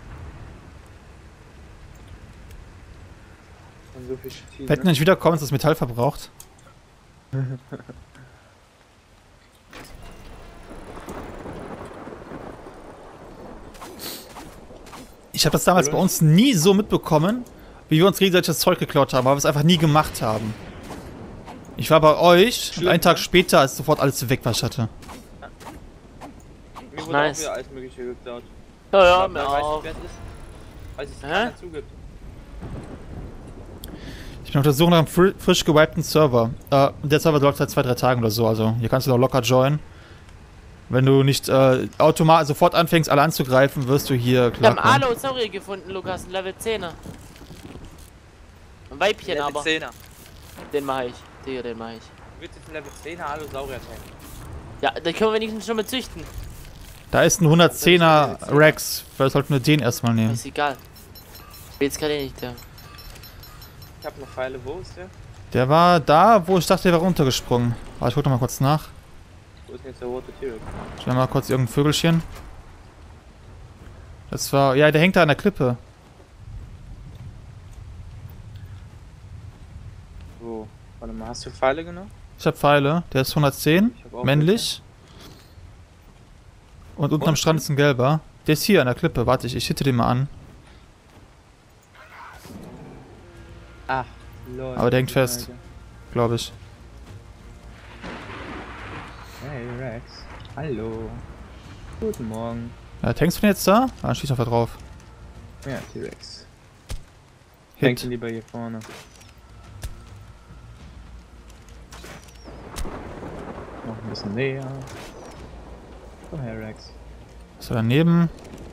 Und so viel Chitin, Wenn du nicht wiederkommst, ist das Metall verbraucht. Ich habe das damals bei uns nie so mitbekommen, wie wir uns gegenseitig das Zeug geklaut haben, weil wir es einfach nie gemacht haben. Ich war bei euch und Schlimm, einen Tag ne? später ist sofort alles weg, was ich hatte. Mir wurde Nice. auch wieder alles mögliche geklaut. Ja, ja, Aber mir wer weiß auch. nicht, wer es ist, weil es Hä? keiner zugibt. Ich bin auf der Suche nach einem fri frisch gewipten Server. Äh, der Server läuft seit zwei, drei Tagen oder so, also hier kannst du doch locker joinen. Wenn du nicht äh, automatisch sofort anfängst, alle anzugreifen, wirst du hier Wir haben klarkommen. Allosaurier gefunden, Lukas, ein Level zehner. Ein Weibchen Level aber. zehner. Den mache ich. Den, den mache ich. Du willst jetzt ein Level zehner Allosaurier tanken. Ja, den können wir wenigstens schon mal züchten. Da ist ein hundertzehner Rex. Vielleicht sollten wir den erstmal nehmen. Ist egal. Jetzt kann ich nicht, ja. Ich hab noch Pfeile, wo ist der? Der war da, wo ich dachte, der wäre runtergesprungen. Aber ich guck noch mal kurz nach. Wo ist jetzt der rote T-Rex? Ich will mal kurz irgendein Vögelchen. Das war... Ja, der hängt da an der Klippe. So, warte mal, hast du Pfeile genommen? Ich hab Pfeile. Der ist hundertzehn. Ich hab auch Männlich. Und unten Und? am Strand ist ein gelber. Der ist hier an der Klippe. Warte, ich, ich hitte den mal an. Ach, lol. Aber der hängt fest. Glaube ich. Hey Rex. Hallo. Guten Morgen. Ja, Tanks von jetzt da? Ah, dann schießt einfach drauf. Ja, T-Rex. Hängt Hit. lieber hier vorne. Noch ein bisschen näher. Komm her, Rex. So, daneben.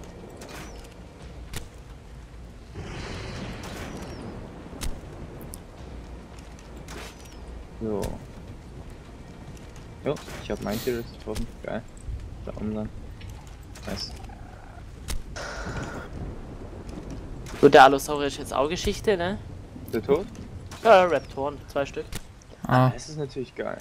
So. Jo, ich hab meinen T-Rex getroffen. Geil. Da oben dann. Nice. Gut, der Allosaurier ist jetzt auch Geschichte, ne? Ist der tot? Ja, Raptoren, zwei Stück. Ah. Das ist natürlich geil.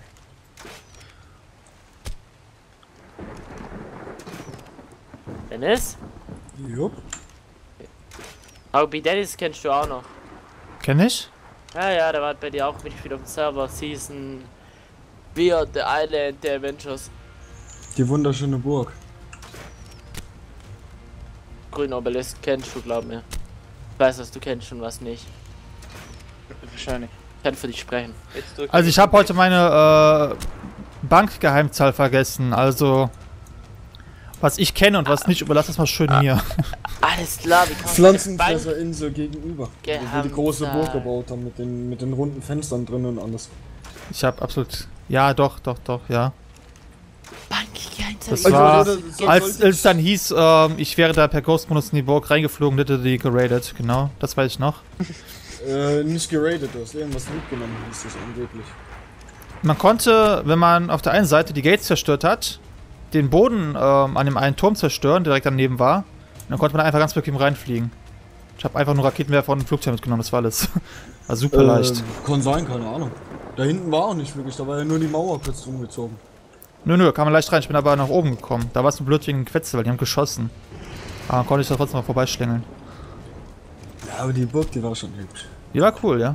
Dennis? Jupp. Hobby Dennis kennst du auch noch. Kenn ich? Ja, ja, der war bei dir auch mitgespielt auf dem Server. Season vier, The Island, The Adventures. Die wunderschöne Burg. Grüner Obelisk kennst du, glaub mir. Ich weiß, was du kennst und was nicht. Wahrscheinlich. Ich kann für dich sprechen. Jetzt drück Also ich habe heute meine äh, Bankgeheimzahl vergessen. Also was ich kenne und was nicht, überlass das mal schön mir. Alles klar, wie kannst Pflanzenfresserinsel gegenüber. Wo wir die Gehamzahl. große Burg gebaut haben mit den, mit den runden Fenstern drin und alles. Ich habe absolut... Ja, doch, doch, doch, ja. Das Bank war, Also, das- das als sollte- es dann hieß, ähm, ich wäre da per Ghost-Modus in die Burg reingeflogen, hätte die geradet. Genau, das weiß ich noch. Äh, nicht geradet, du hast irgendwas mitgenommen, hieß das angeblich. Man konnte, wenn man auf der einen Seite die Gates zerstört hat, den Boden ähm, an dem einen Turm zerstören, der direkt daneben war. Und dann konnte man einfach ganz bequem reinfliegen. Ich habe einfach nur Raketenwerfer und einen Flugzeug mitgenommen, das war alles. War super leicht. Kann sein, keine Ahnung. Da hinten war auch nicht wirklich, da war ja nur die Mauer kurz drum gezogen. Nö, nö, kam man leicht rein. Ich bin aber nach oben gekommen. Da war es nur blöd wegen den Quetzel, weil die haben geschossen. Aber dann konnte ich da trotzdem mal vorbeischlängeln. Ja, aber die Burg, die war schon hübsch. Die war cool, ja.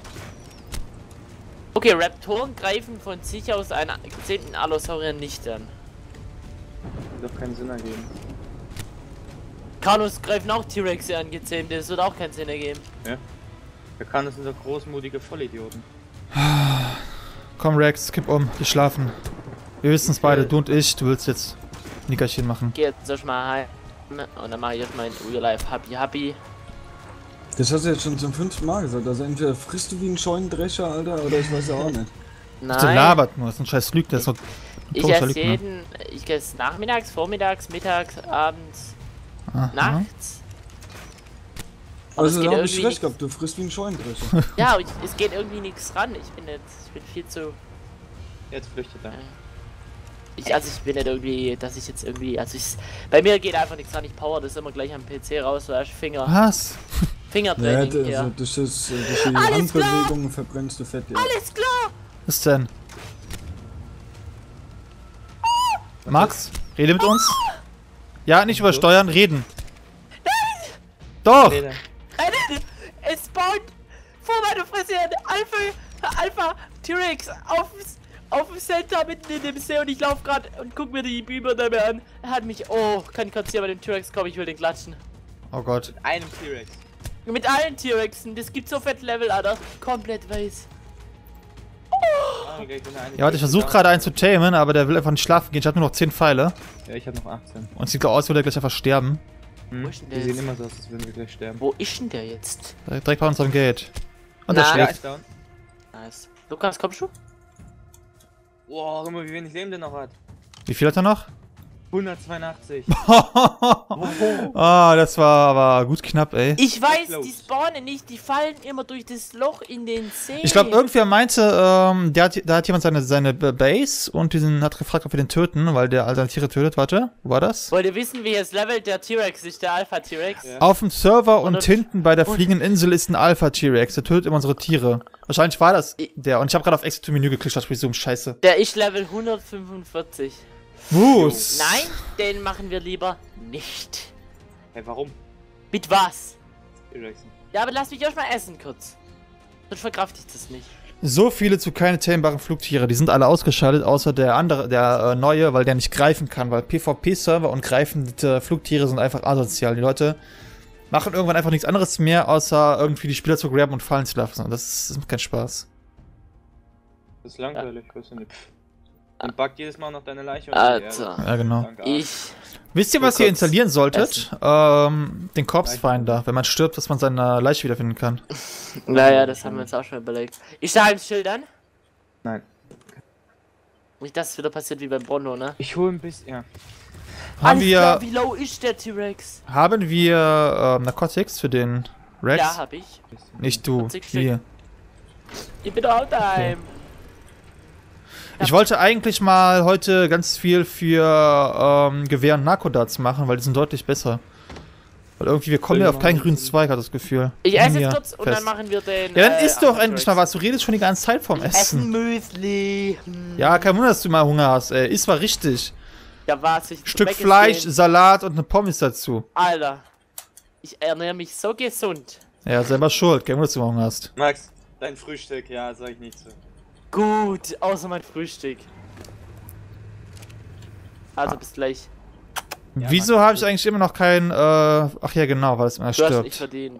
Okay, Raptoren greifen von sich aus einen gezehnten Allosaurier nicht an. Wird doch keinen Sinn ergeben. Kanus greifen auch T-Rexe an gezähmte, das wird auch keinen Sinn ergeben. Ja. Der kann das sind doch großmutige Vollidioten. Komm, Rex, kipp um. Die schlafen. Wir wissen es beide, du und ich. Du willst jetzt Nickerchen machen. Geh jetzt erstmal heim und dann mache ich erstmal ein Real Life Happy Happy. Das hast du jetzt schon zum fünften Mal gesagt. Also entweder frisst du wie ein Scheunendrescher, Alter, oder ich weiß ja auch nicht. Der Nein, labert nur, das ist ein scheiß Lüg, der ist so ein ich komischer esse Lügner. jeden, ich esse nachmittags, vormittags, mittags, abends, Aha. nachts. Aber Also es da geht hab ich irgendwie recht gehabt, du frisst wie ein Scheunendrescher. Ja, aber ich, es geht irgendwie nichts ran. Ich bin nicht, ich bin viel zu. Jetzt flüchtet er. Ich, also ich bin nicht irgendwie, dass ich jetzt irgendwie, also ich, bei mir geht einfach nichts ran. Ich power das immer gleich am P C raus, so erst Finger, Was? Ja, Fingertraining also hier. durch, das, äh, durch die Alles klar. Handbewegungen verbrennst du Fett, ja. Alles klar! Was denn? Max, rede mit uns. Ja, nicht übersteuern, reden. Nein! Doch! Nee, nee. Nein, es spawnt vor meiner Fresse ein Alpha, Alpha T-Rex auf, auf dem Center mitten in dem See und ich laufe gerade und guck mir die Biber dabei an. Er hat mich, oh, kann kurz hier bei dem T-Rex kommen, ich will den klatschen. Oh Gott. Einem T-Rex. Mit allen T-Rexen, das gibt so fett Level, Alter. Komplett weiß. Ah, okay, ich bin eine Ja, warte, ich versuche gerade einen zu tamen, aber der will einfach nicht schlafen gehen. Ich habe nur noch zehn Pfeile. Ja, ich hab noch achtzehn. Und es sieht aus, als würde er gleich einfach sterben. Hm? Wo ist denn Die der sehen jetzt? immer so aus, als würden wir gleich sterben. Wo ist denn der jetzt? Direkt bei uns am Gate. Und der Na, Ja, schläft. ist down. Nice. Lukas, kommst du? Wow, guck mal, wie wenig Leben der noch hat. Wie viel hat er noch? hundertzweiundachtzig. Ah, das war aber gut knapp, ey. Ich weiß, Close. die spawnen nicht, die fallen immer durch das Loch in den See. Ich glaube, irgendwer meinte, ähm, der hat, da hat jemand seine, seine Base und diesen hat gefragt, ob wir den töten, weil der Alternative tötet. Warte, wo war das? Wollt ihr wissen, welches Level der T-Rex ist, der Alpha T-Rex? Ja. Auf dem Server und, Und- hinten bei der fliegenden Insel ist ein Alpha T-Rex. Der tötet immer unsere Tiere. Wahrscheinlich war das der. Und ich habe gerade auf Exit to Menü geklickt, dachte ich so, Scheiße. Der ist Level hundertfünfundvierzig. Wus. Nein, den machen wir lieber nicht. Hey, warum? Mit was? Jackson. Ja, aber lass mich erst mal essen kurz. Sonst verkraft ich das nicht. So viele zu keine tamembaren Flugtiere, die sind alle ausgeschaltet, außer der andere, der äh, neue, weil der nicht greifen kann, weil PvP-Server und greifende Flugtiere sind einfach asozial. Die Leute machen irgendwann einfach nichts anderes mehr, außer irgendwie die Spieler zu grabben und fallen zu lassen. Das, ist, das macht keinen Spaß. Das ist langweilig, ja. Weißt du nicht. Und backt jedes Mal noch deine Leiche und Alter. Ja, genau. Danke, Ich. Wisst ihr, was So ihr kurz installieren solltet? Ähm, den Corpse Finder. Wenn man stirbt, dass man seine Leiche wiederfinden kann. Naja, das haben wir uns auch schon überlegt. Ich sage ein Schild an. Nein. Nicht, dass es wieder passiert wie beim Bono, ne? Ich hole ein bisschen, ja. Haben Alles wir, klar, wie low ist der T-Rex? haben wir ähm, Narcotics für den Rex? Ja, hab ich. Nicht du. vierzig Stück. Hier. Ich bin auch daheim. Ich wollte eigentlich mal heute ganz viel für ähm, Gewehr und Narkodats machen, weil die sind deutlich besser. Weil irgendwie, wir kommen ja auf keinen grünen Zweig, hat das Gefühl. Ich esse Hier, jetzt kurz und fest. dann machen wir den. Ja, dann äh, isst doch After endlich mal was. Du redest schon die ganze Zeit vom Essen Essen. Müsli. Hm. Ja, kein Wunder, dass du mal Hunger hast, ey. Iss mal richtig. Ja, was? Ich Stück weg ist Fleisch, den- Salat und eine Pommes dazu. Alter. Ich ernähre mich so gesund. Ja, selber schuld. Kein Wunder, dass du mal Hunger hast. Max, dein Frühstück, ja, sag ich nicht so. Gut, außer mein Frühstück. Also bis gleich. Ja, Wieso habe ich eigentlich immer noch kein, äh, ach ja, genau, weil es immer Du hast nicht stirbt. verdient.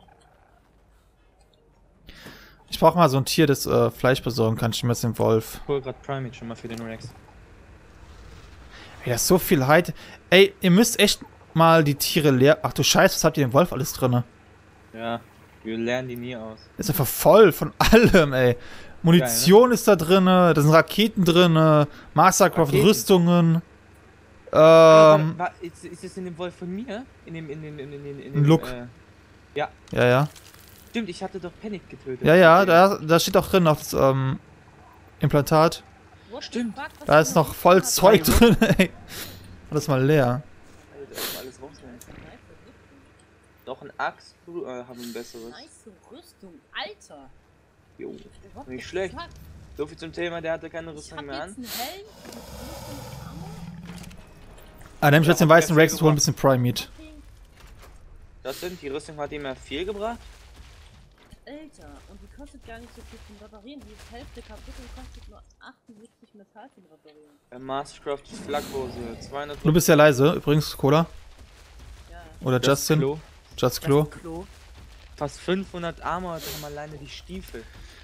Ich brauche mal so ein Tier, das äh, Fleisch besorgen kann. Ich nehme jetzt den Wolf. Ich hol grad Primate schon mal für den Rex. Ey, das ist so viel Heid. Ey, ihr müsst echt mal die Tiere leer... Ach du Scheiße, was habt ihr den Wolf alles drinne? Ja, wir lernen die nie aus. Ist einfach voll von allem, ey. Munition ist da drinne, da sind Raketen drinne, Mastercraft Raketen? Rüstungen. Aber, Ähm, war, ist, ist das in dem Wolf von mir? In dem, in dem, in dem, in dem, in Ein dem, Look. Äh, ja, ja. stimmt, ich hatte doch Panic getötet. Ja, ja, da, da steht auch drin, auf das, ähm, Implantat. What the Stimmt. fuck, was Da ist ist denn noch das? voll Was Zeug hat drin, ey. Alles mal leer. Alter, erstmal alles rausnehmen. Noch ein Axt, äh, haben ein besseres. Nice Rüstung, Alter. Jo, What nicht the schlecht. fuck? So viel zum Thema, der hatte keine Ich Rüstung hab mehr jetzt an. einen Helm mit Rüstung, Armor. Ah, nehme ich jetzt den Ja, weißen hat Rex viel und hol ein bisschen Prime Meat. Das sind, die Rüstung hat ihm ja viel gebracht. Alter, und die kostet gar nicht so viel zum Reparieren. Die ist Hälfte kaputt und kostet nur achtundsiebzig Metall zum Reparieren. Äh, Mastercraft Flakhose, zweihundert. Du bist ja leise, übrigens, Cola. Ja, Oder Das Justin. Klo. Just Klo. Klo. Fast fünfhundert Armor, dann haben alleine die Stiefel.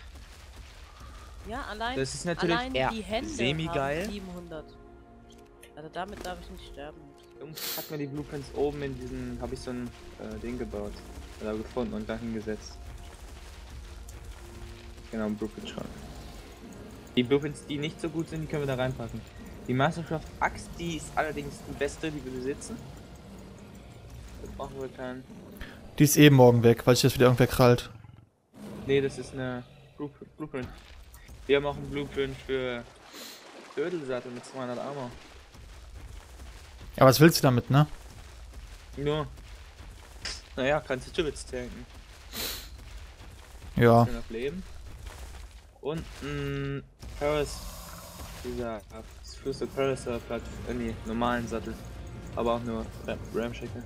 ja allein, Das ist natürlich allein eher die Hände semi-geil. haben siebenhundert. Also damit darf ich nicht sterben. Jungs, hat mir die Blueprints oben in diesen, habe ich so ein äh, Ding gebaut. Oder gefunden und da hingesetzt. Genau, ein Blueprint-Schrank. Die Blueprints, die nicht so gut sind, die können wir da reinpacken. Die Mastercraft Axt, die ist allerdings die beste, die wir besitzen. Da brauchen wir keinen. Die ist eben morgen weg, weil sich das wieder irgendwer krallt. Nee, das ist eine Blueprint. Blueprint. Wir haben auch einen Blueprint für Dödelsattel mit zweihundert Armor. Ja, was willst du damit, ne? Nur. Naja, kannst du Turrets tanken. Ja. Schön auf Leben. Und ein Paris. Dieser Fluster Parasaur Platt. Äh, nee, normalen Sattel. Aber auch nur Ram Ramshackle.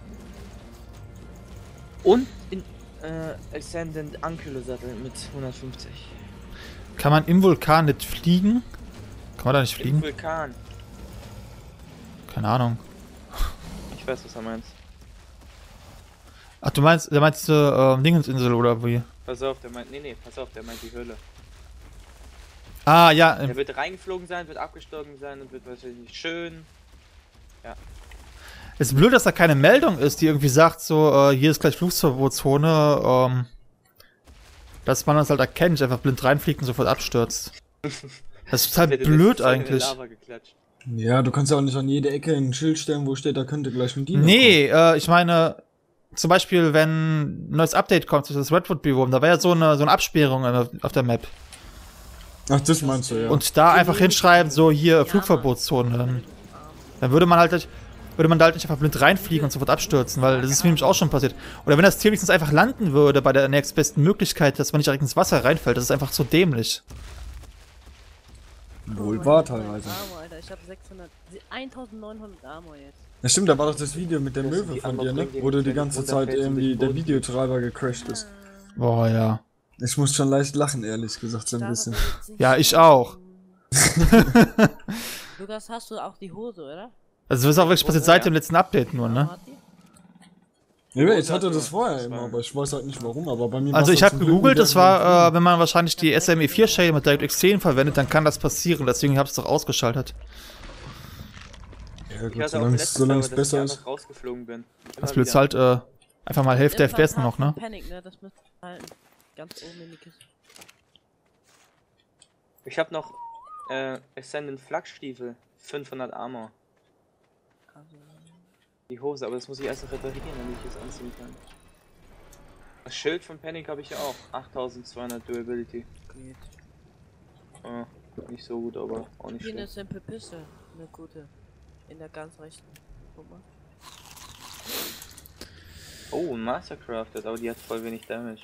Und in äh, Ascendant Ankylo Sattel mit hundertfünfzig. Kann man im Vulkan nicht fliegen? Kann man da nicht Im fliegen? Vulkan. Keine Ahnung. Ich weiß, was er meint. Ach, du meinst, der meinst du ähm, Dingensinsel oder wie? Pass auf, der meint. Nee, nee, pass auf, der meint die Höhle. Ah, ja. Der Ähm, wird reingeflogen sein, wird abgestorben sein und wird wahrscheinlich schön. es ist blöd, dass da keine Meldung ist, die irgendwie sagt, so, äh, hier ist gleich Flugverbotszone, ähm, dass man das halt erkennt, einfach blind reinfliegt und sofort abstürzt. Das ist halt Hätte blöd das in die eigentlich. Lava geklatscht. Ja, du kannst ja auch nicht an jede Ecke ein Schild stellen, wo steht, da könnte gleich ein Dino Nee, äh, ich meine, zum Beispiel, wenn ein neues Update kommt, das Redwood-Biom, da war ja so eine, so eine Absperrung auf, auf der Map. kommen. Ach, das meinst du, ja. Und da einfach hinschreiben, so hier Flugverbotszone. Dann, dann würde man halt, würde man da halt nicht einfach blind reinfliegen und sofort abstürzen, weil das ist mir nämlich auch schon passiert. Oder wenn das Tier wenigstens einfach landen würde bei der nächstbesten Möglichkeit, dass man nicht direkt ins Wasser reinfällt, das ist einfach so dämlich. Wohl wahr teilweise. Armor, Alter. Alter. Ich habe sechshundert, eintausendneunhundert Armor jetzt. Ja stimmt, da war doch das Video mit der Das Möwe sind die von dir, ne? anderen, Wo du die die ganze runterfällt Zeit und irgendwie durch den der Boden Videotreiber gecrashed ist. Boah, ja. Ich muss schon leicht lachen, ehrlich gesagt, so ein bisschen. Ja, ich auch. Lukas, hast du auch die Hose, oder? Also, das ist auch wirklich passiert seit dem letzten Update nur, ne? Hat die? Ja, ich hatte das vorher immer, aber ich weiß halt nicht warum, aber bei mir Also, war's ich halt habe zum Glück gegoogelt, mit das der- war, äh, wenn man wahrscheinlich die S M E vier Shade mit DirectX zehn verwendet, dann kann das passieren. Deswegen habe ich es doch ausgeschaltet. Ja Ich gut, hatte auch solange im es letzten solange es Server, dass ich besser ist. einfach rausgeflogen bin. Das Immer willst wieder. halt, äh, einfach mal Hälfte Im F P S nur noch, ne? Phantom Panic, ne? Das müsst ihr halten. Ganz oben in die Kiste. Ich habe noch äh, Ascendant Flakstiefel, fünfhundert Armor. Also, Die Hose, aber das muss ich erst noch reparieren, damit ich es anziehen kann. Das Schild von Panic habe ich ja auch, achttausendzweihundert Durability. geht. Ah, nicht so gut, aber auch nicht Hier eine schlecht. Simple Piste, eine gute. In der ganz rechten. Guck mal. Oh, ein Mastercrafted, aber die hat voll wenig Damage.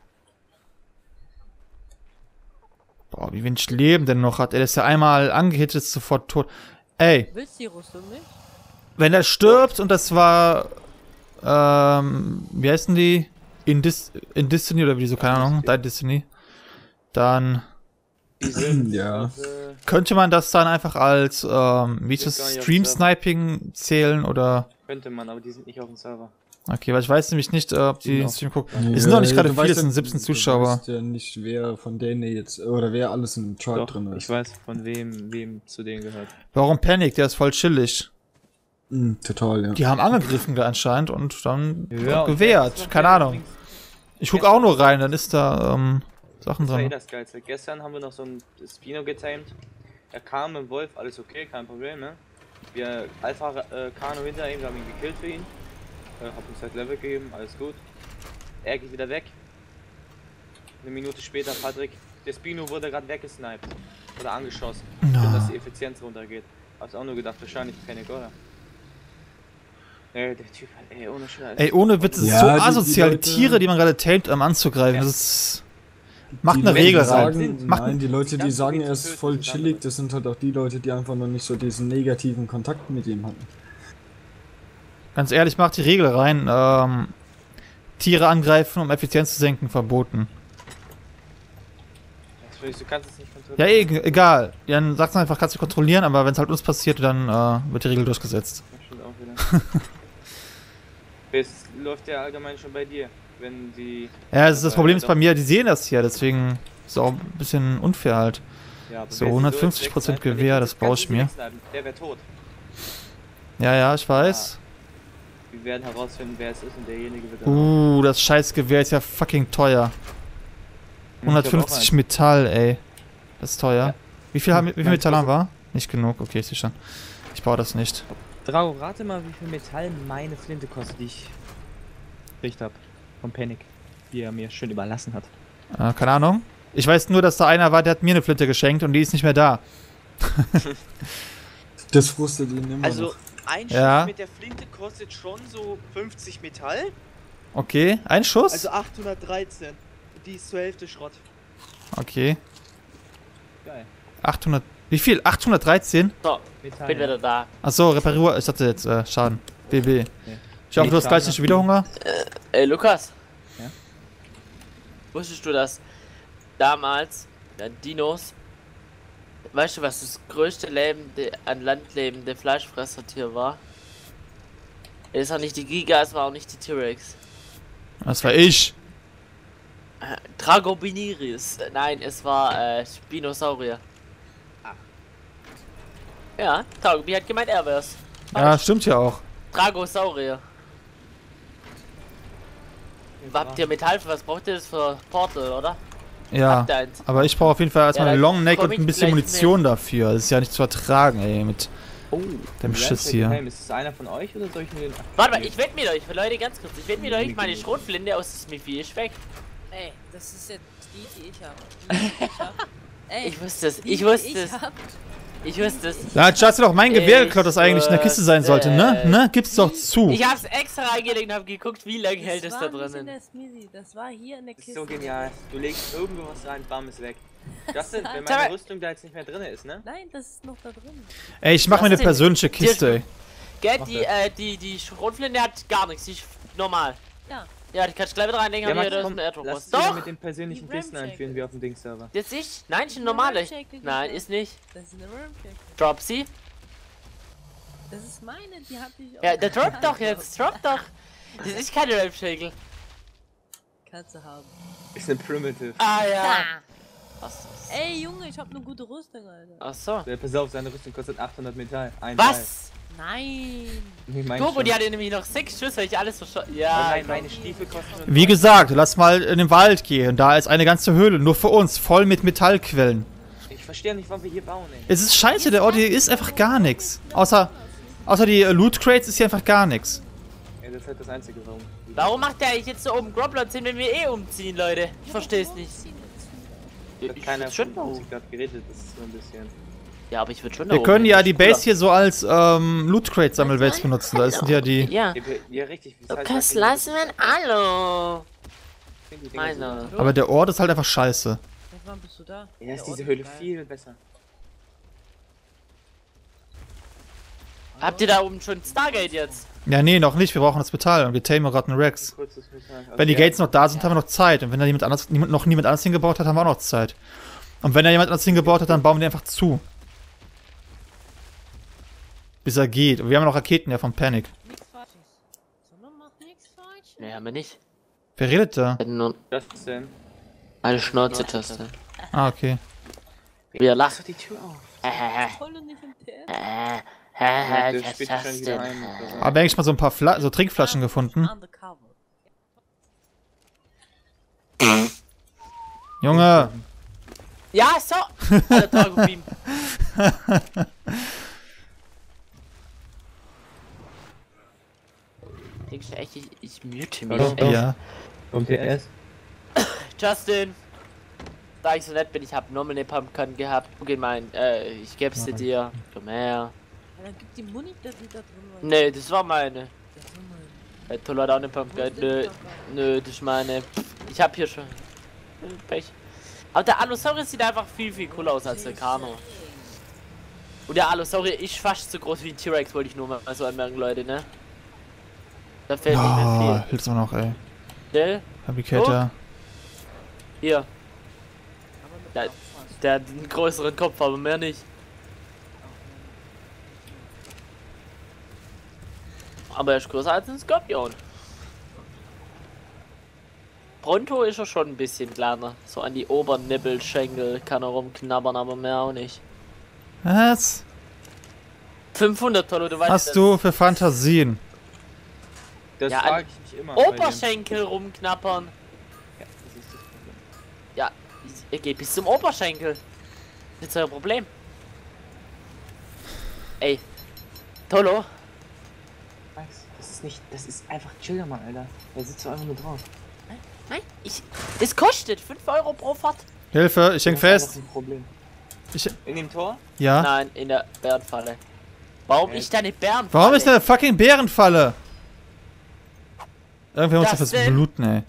Boah, wie wenig Leben denn noch hat. Er ist ja einmal angehittet, ist sofort tot. Ey, Willst du die Rüstung nicht? wenn er stirbt und das war, ähm, wie heißen die? In, Dis in Destiny oder wie so, keine Ahnung, Dein Destiny. Dann Die sind, Ja. äh, könnte man das dann einfach als, ähm, wie ist Ist das, gar nicht auf Stream dem Server. Sniping zählen oder? könnte man, aber die sind nicht auf dem Server. Okay, weil ich weiß nämlich nicht, äh, ob die Genau. Stream gucken. Ja, Es sind noch nicht ja, gerade du viele, weißt es sind ja- siebzehn Du Zuschauer. weißt ja nicht, wer von denen jetzt, oder wer alles in dem Tribe Doch, drin ist. ich weiß, von wem, wem zu denen gehört. Warum Panic? Der ist voll chillig. Mhm, total, ja. Die haben angegriffen anscheinend und dann Ja, und gewehrt. gestern- Keine Ahnung. Ich guck auch nur rein, dann ist da ähm, Sachen Das war eh drin. das Geilste. Gestern haben wir noch so ein Spino getamed. Er kam mit dem Wolf, alles okay, kein Problem, ne? Wir Alpha äh, Kano hinter ihm, wir haben ihn gekillt für ihn. Äh, hab uns halt Level gegeben, alles gut. Er geht wieder weg. Eine Minute später, Patrick, der Spino wurde gerade weggesniped. Oder angeschossen. Na. Dass die Effizienz runtergeht. Hab's auch nur gedacht, wahrscheinlich Panic, oder? Ey, der Typ halt, ey, ohne Scheiß. Ey, ohne Witz, es ist Ja, so die- die asozial, die, Leute- Tiere, die man gerade tamed, um anzugreifen. Ja. Das ist. Macht Die eine Leute, Regel die rein. sagen, Macht nein, die Leute, die Ganz sagen, so er ist viel zu voll töten, chillig, das sind halt auch die Leute, die einfach noch nicht so diesen negativen Kontakt mit ihm hatten. Ganz ehrlich, macht die Regel rein. Ähm, Tiere angreifen, um Effizienz zu senken, verboten. Das will ich- Du kannst es nicht Ja, kontrollieren. e egal. Dann sagst du einfach, kannst du kontrollieren, aber wenn es halt uns passiert, dann äh, wird die Regel durchgesetzt. Das stimmt auch wieder. Es läuft ja allgemein schon bei dir, wenn die... Ja, das, ist das Weil Problem ist doch- bei mir, die sehen das hier, deswegen ist es auch ein bisschen unfair halt. Ja, aber So, wer sie hundertfünfzig Prozent wegsnipen, Gewehr, der das kannst brauch du ich mir. wegsnipen, Der wäre tot. Ja, ja, ich weiß. Wir werden herausfinden, wer es ist und derjenige wird dann Uh, das scheiß Gewehr ist ja fucking teuer. hundertfünfzig Metall, ey. Das ist teuer. Ja. Wie viel, haben, wie viel Nein, Metall das haben wir? Nicht genug, okay, ich sehe schon. Ich baue das nicht. Drago, rate mal, wie viel Metall meine Flinte kostet, die ich gekriegt habe. Von Panic. Die er mir schön überlassen hat. Äh, keine Ahnung. Ich weiß nur, dass da einer war, der hat mir eine Flinte geschenkt und die ist nicht mehr da. Das frustet ihn immer Also, noch. ein Schuss Ja. mit der Flinte kostet schon so fünfzig Metall. Okay, ein Schuss? Also achthundertdreizehn. Die ist zur Hälfte Schrott. Okay. Geil. achthundert. Wie viel? achthundertdreizehn? So, Metall. bin wieder da. Achso, Reparatur. Ich dachte jetzt, äh, Schaden. B B. Ich hoffe, Nee, du hast gleich Schaden nicht hast wieder du. Hunger. Ey, Lukas. Ja? Wusstest du, dass damals ja, Dinos, weißt du, was das größte lebende, an Land lebende Fleischfressertier war? Es war nicht die Giga, es war auch nicht die T-Rex. Das war ich. Äh, Dragobiniris. Äh, Nein, es war äh, Spinosaurier. Ah. Ja, Tagobi hat gemeint, er wär's. Ja, stimmt ja auch. Dragosaurier. Habt ihr Metall? Was braucht ihr das für Portal, oder? Ja. Habt ihr eins? Aber ich brauche auf jeden Fall erstmal Ja, eine dann Long Neck komm und ich ein bisschen gleich Munition dafür. Das ist ja nicht zu ertragen, ey, mit Oh, dem Schiss hier. Hey, ist es einer von euch oder soll ich mir den... Warte mal, ich wette mit euch, Leute, ganz kurz. Ich wette mit euch, meine Schrotflinte aus Smithy ist weg. Ey, das ist jetzt die, die ich hab. Die, die ich hab. Ey, Ich wusste es, die, ich die wusste es, hab. ich wusste es. Ja, jetzt hast du doch mein Gewehr Ich geklaut, das eigentlich in der Kiste sein sollte, ne? wusste Ne? Gib's doch zu. Ich hab's extra reingelegt und hab geguckt, wie lange hält es Das da war nicht in drinnen. der Smithy, das war hier in der Das Kiste. ist so genial. Du legst irgendwo was rein, bam, ist weg. Justin, wenn Sag meine mal- Rüstung da jetzt nicht mehr drin ist, ne? Nein, das ist noch da drin. Ey, ich mach Was mir eine denn? persönliche Kiste, ey. Gell, Mach die, das. äh, die, die Schrotflinte hat gar nichts, die ist normal. Ja. Ja, die kannst du gleich wieder reinlegen, Ja, aber hier, Max, das ist komm, ein Airdrop. lass Was? uns wieder Doch! mit den persönlichen Die Kisten Ramcheck einführen wie auf dem Dings-Server. Das ist? Nein, ist eine Ja, normale. Ramcheck, die Nein, geht ist nicht. Das ist eine Ramcheck. Drop sie. Das ist meine, die hatte ich auch. Ja, der droppt doch jetzt, drop doch. Das ist keine Ramschägel. Kannst du haben. Ist eine Primitive. Ah ja. Ah. Was? Ey, Junge, ich hab eine gute Rüstung, Alter. Ach so. Ja, pass auf, seine Rüstung kostet achthundert Metall. Ein Was? Nein. Teil. Ich mein Turbo, schon. die hatte nämlich noch sechs Schüsse, weil ich alles verschossen. Oh Ja, nein, meine Stiefel kosten nur Wie gesagt, lass mal in den Wald gehen. Da ist eine ganze Höhle, nur für uns, voll mit Metallquellen. Ich verstehe nicht, warum wir hier bauen, ey. Es ist scheiße, der Ort hier ist einfach gar nichts. Außer, außer die äh, Loot Crates ist hier einfach gar nichts. Ja, das ist halt das einzige, warum. warum macht der eigentlich jetzt so oben Groblot hin, wenn wir eh umziehen, Leute? Ich verstehe es nicht. Hat Ich keiner würd schon von da uns oben. gerade geredet, das ist so ein bisschen. Ja, aber ich würde schon da Wir oben können hin, ja das die ist cooler. Base hier so als ähm, Loot Crate Sammelbase benutzen. Da sind ja die. Ja. Ja, wir- ja richtig. wie es halt Lukas, sagt, lass mir ein Hallo. die Dinger so- Meine. Aber der Ort ist halt einfach scheiße. Seit wann bist du da? Ja, ist Der diese Ort Höhle geil. viel besser. Habt ihr da oben schon Stargate jetzt? Ja, nee, noch nicht. Wir brauchen das Metall und wir tamen gerade einen Rex. Kurzes Metall. Wenn die Okay. Gates noch da sind, haben wir noch Zeit. Und wenn da jemand anders, niemand, noch niemand anders hingebaut hat, haben wir auch noch Zeit. Und wenn da jemand anders hingebaut hat, dann bauen wir den einfach zu. Bis er geht. Und wir haben noch Raketen ja von Panic. Nichts Falsches. Sondern macht nichts Falsches. Nee, haben wir nicht. Wer redet da? Wir hatten nur Das denn? eine Schnauze-Taste. Ah, okay. Wir Mach lachen. doch die Tür auf. Voll und nicht im T S. Ja, der spielt wahrscheinlich wieder ein. oder so. Aber eigentlich mal so ein paar Fla so Trinkflaschen gefunden. Undercover. Junge! Ja, so! Alter, Targo-Beam. Denkst du echt, ich, ich mute mich? Hallo? Echt? Ja. Vom T S? Justin! Da ich so nett bin, ich hab nochmal eine Pumpgun gehabt. Guck in mein, äh, ich geb's dir dir. Komm her. Ja, dann gibt die Muni, die da drin war. Nee, das war meine. Das war meine. Äh, Toll hat auch eine Pumpgun. Nö, nö, das ist meine. Ich hab hier schon. Pech. Aber der Allosaurus sieht einfach viel, viel cooler aus als der Kano. Und der Allosaurus ist fast so groß wie ein T-Rex, wollte ich nur mal so anmerken, Leute, ne? Da fällt nicht Oh, mehr hilft mir noch, ey. viel. Still? Fabricator. Hier. Aber mit Ja. Abfass. Der hat einen größeren Kopf, aber mehr nicht. Aber er ist größer als ein Skorpion. Pronto ist er schon ein bisschen kleiner. So an die Obernippelschenkel kann er rumknabbern, aber mehr auch nicht. Was fünfhundert Tollo, du weißt hast das. du für Fantasien? Das Ja, frage ich mich immer. bei dem. Oberschenkel rumknappern. Ja, das ist das Problem. Ja, ich- ihr geht bis zum Oberschenkel. Das ist euer Problem. Ey, Tollo, Max, das ist nicht. Das ist einfach chill mal, Alter. Da sitzt du einfach nur drauf. nein, ich. Das kostet fünf Euro pro Fahrt. Hilfe, ich häng Das ist einfach fest. ein Problem. Ich, In dem Tor? ja? Nein, in der Bärenfalle. Warum Hä? ist da eine Bärenfalle? Warum ist da eine fucking Bärenfalle? Irgendwer muss Das das denn? bluten, ey.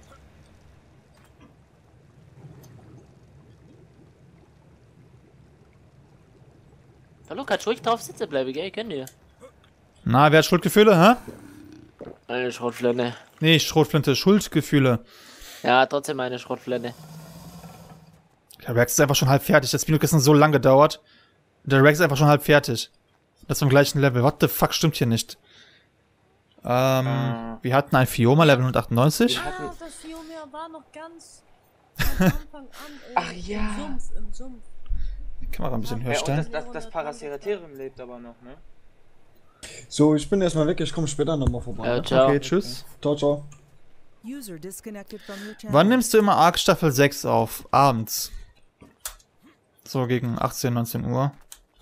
Hallo, kannst ruhig drauf sitzen bleiben, gell? Könnt ihr? Na, wer hat Schuldgefühle, hä? Eine Schrotflinte. Nee, Schrotflinte, Schuldgefühle. Ja, trotzdem eine Schrotflinte. Der Rex ist einfach schon halb fertig. Das Video hat gestern so lange gedauert. Der Rex ist einfach schon halb fertig. Das ist am gleichen Level. What the fuck stimmt hier nicht? Ähm, Ah. wir hatten ein Fioma Level hundertachtundneunzig. Ah, das Fiomir war noch ganz am Anfang an. Äh, Ach ja. Im Sumpf, im Sumpf. Die Kamera ein bisschen höher Ja, und stellen. das, das, das Paraceratherium lebt aber noch, ne? So, ich bin erstmal weg, ich komme später nochmal vorbei. Ja, ne? ciao. Okay, tschüss. Ciao, ciao. User disconnected from your channel. Wann nimmst du immer Arc Staffel sechs auf? Abends. So gegen achtzehn, neunzehn Uhr.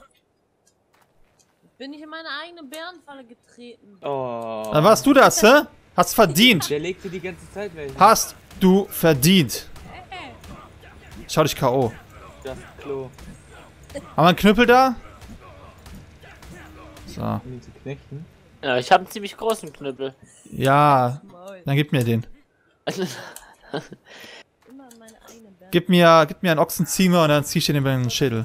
Bin ich in meine eigene Bärenfalle getreten. Oh. Dann warst du das, hä? Hast verdient. Der legte die ganze Zeit welche. Hast du verdient. Schau dich K O. Das Klo. Haben wir einen Knüppel da? So. Um ihn zu knechten. Ja, ich habe einen ziemlich großen Knüppel. Ja, Maul. dann gib mir den. Immer in meine eigene Bärenfalle. Gib mir, gib mir einen Ochsenziemer und dann zieh ich den über den Schädel.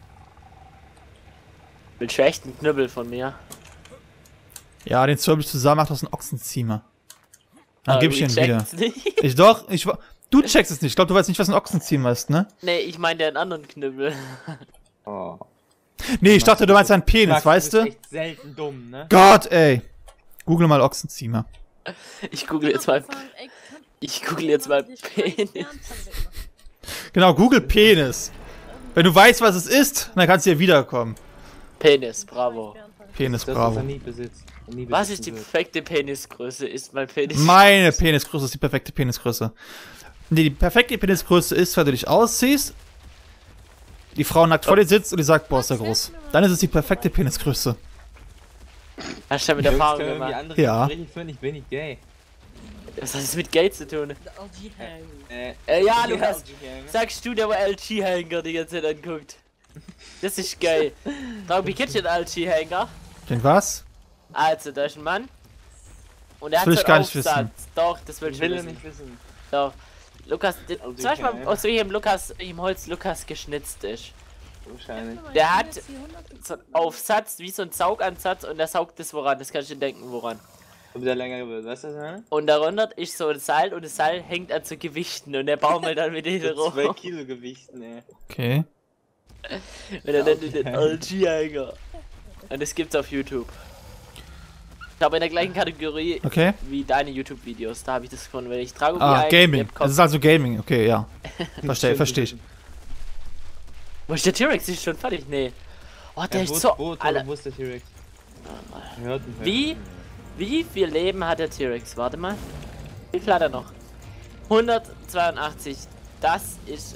Willst du echt einen Knüppel von mir? Ja, den zwirbel ich zusammen, mach das ein Ochsenziemer. Dann Aber geb ich ich ihn wieder. check's nicht. Ich doch, ich wa- du checkst es nicht. Ich glaube, du weißt nicht, was ein Ochsenziemer ist, ne? Nee, ich meine den anderen Knüppel. Oh. Nee, ich dachte, du meinst einen Penis, Max, weißt du? du? bist echt selten dumm, ne? Gott, ey. Google mal Ochsenziemer. Ich google jetzt mal. Ich google jetzt mal Penis. Genau, Google Penis. Wenn du weißt, was es ist, dann kannst du hier wiederkommen. Penis, bravo. Penis, Das, was bravo. er nie besitzt. und nie Was besitzen ist die wird. perfekte Penisgröße? Ist mein Penis. Meine Penisgröße ist die perfekte Penisgröße. Nee, die perfekte Penisgröße ist, wenn du dich ausziehst, die Frau nackt vor dir sitzt und die sagt, boah, ist der groß. Dann ist es die perfekte Penisgröße. Hast du ja mit Jungs Erfahrung können irgendwie gemacht. andere Ja. Gespräche führen, ich bin nicht gay. Was hat das mit Geld zu tun? Äh, Äh, ja, ich bin Lukas, L G-Gang. sagst du, der wo L G-Hanger die ganze Zeit anguckt. Das ist geil. Trau, wie kennst du den L G-Hanger? Den was? Also, da ist ein Mann. Und er Das hat will so ich einen gar nicht Aufsatz. wissen. Doch, das will Ich ich will will er wissen. nicht wissen. Doch. Lukas, den, L G zum Beispiel, Gang. aus welchem Lukas, im Holz Lukas geschnitzt ist. Wahrscheinlich. Der hat so einen Aufsatz, wie so ein Saugansatz, und der saugt das woran. Das kannst du dir denken, woran. Ob der länger wird, weißt du das? Und darunter ist so ein Seil, und das Seil hängt an so Gewichten, und der baumelt dann mit denen So zwei rum. Kilo Gewicht, ne. Okay. Wenn er nennt den L G-Hanger. Und das gibt's auf YouTube. Ich glaube in der gleichen Kategorie Okay. wie deine YouTube-Videos. Da habe ich das gefunden, weil ich trage Ah, ein, Gaming. ihr Das kommt- ist also Gaming. Okay, ja. Verstehe, verstehe ich. Wo ist der T-Rex? Ist schon fertig? Nee. Oh, der Ja, ist wo, so. wo, Alter, wo, wo ist der T-Rex? Hört ihn, hört wie, ihn. wie viel Leben hat der T-Rex? Warte mal. Wie viel hat er noch? hundertzweiundachtzig. Das ist.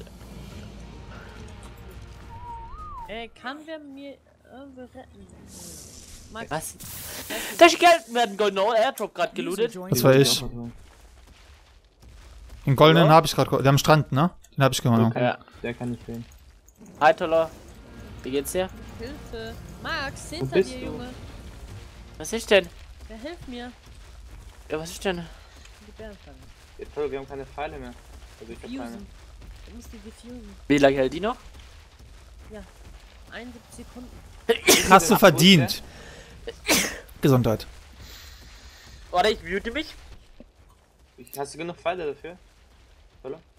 Äh, kann wer mir irgendwie retten? Max, Was? Da ist Geld werden Golden Airdrop gerade gelootet. Das war ich. Den goldenen Ja. habe ich gerade. Der am Strand, ne? Den habe ich genommen. Kann, Ja. Der kann nicht sehen. Hi Toller. Wie geht's dir? Hilfe! Max, Wo hinter bist dir, du? Junge! Was ist denn? Wer hilft mir? Ja, was ist denn? Die Bärenfange. Ja, toll, wir haben keine Pfeile mehr. Also ich hab keine. Diffusen. Du musst die diffusen. Wie lange hält die noch? einundsiebzig Sekunden. Hast du verdient. Gesundheit. Warte, ich mute mich. Hast du genug Pfeile dafür? Oder?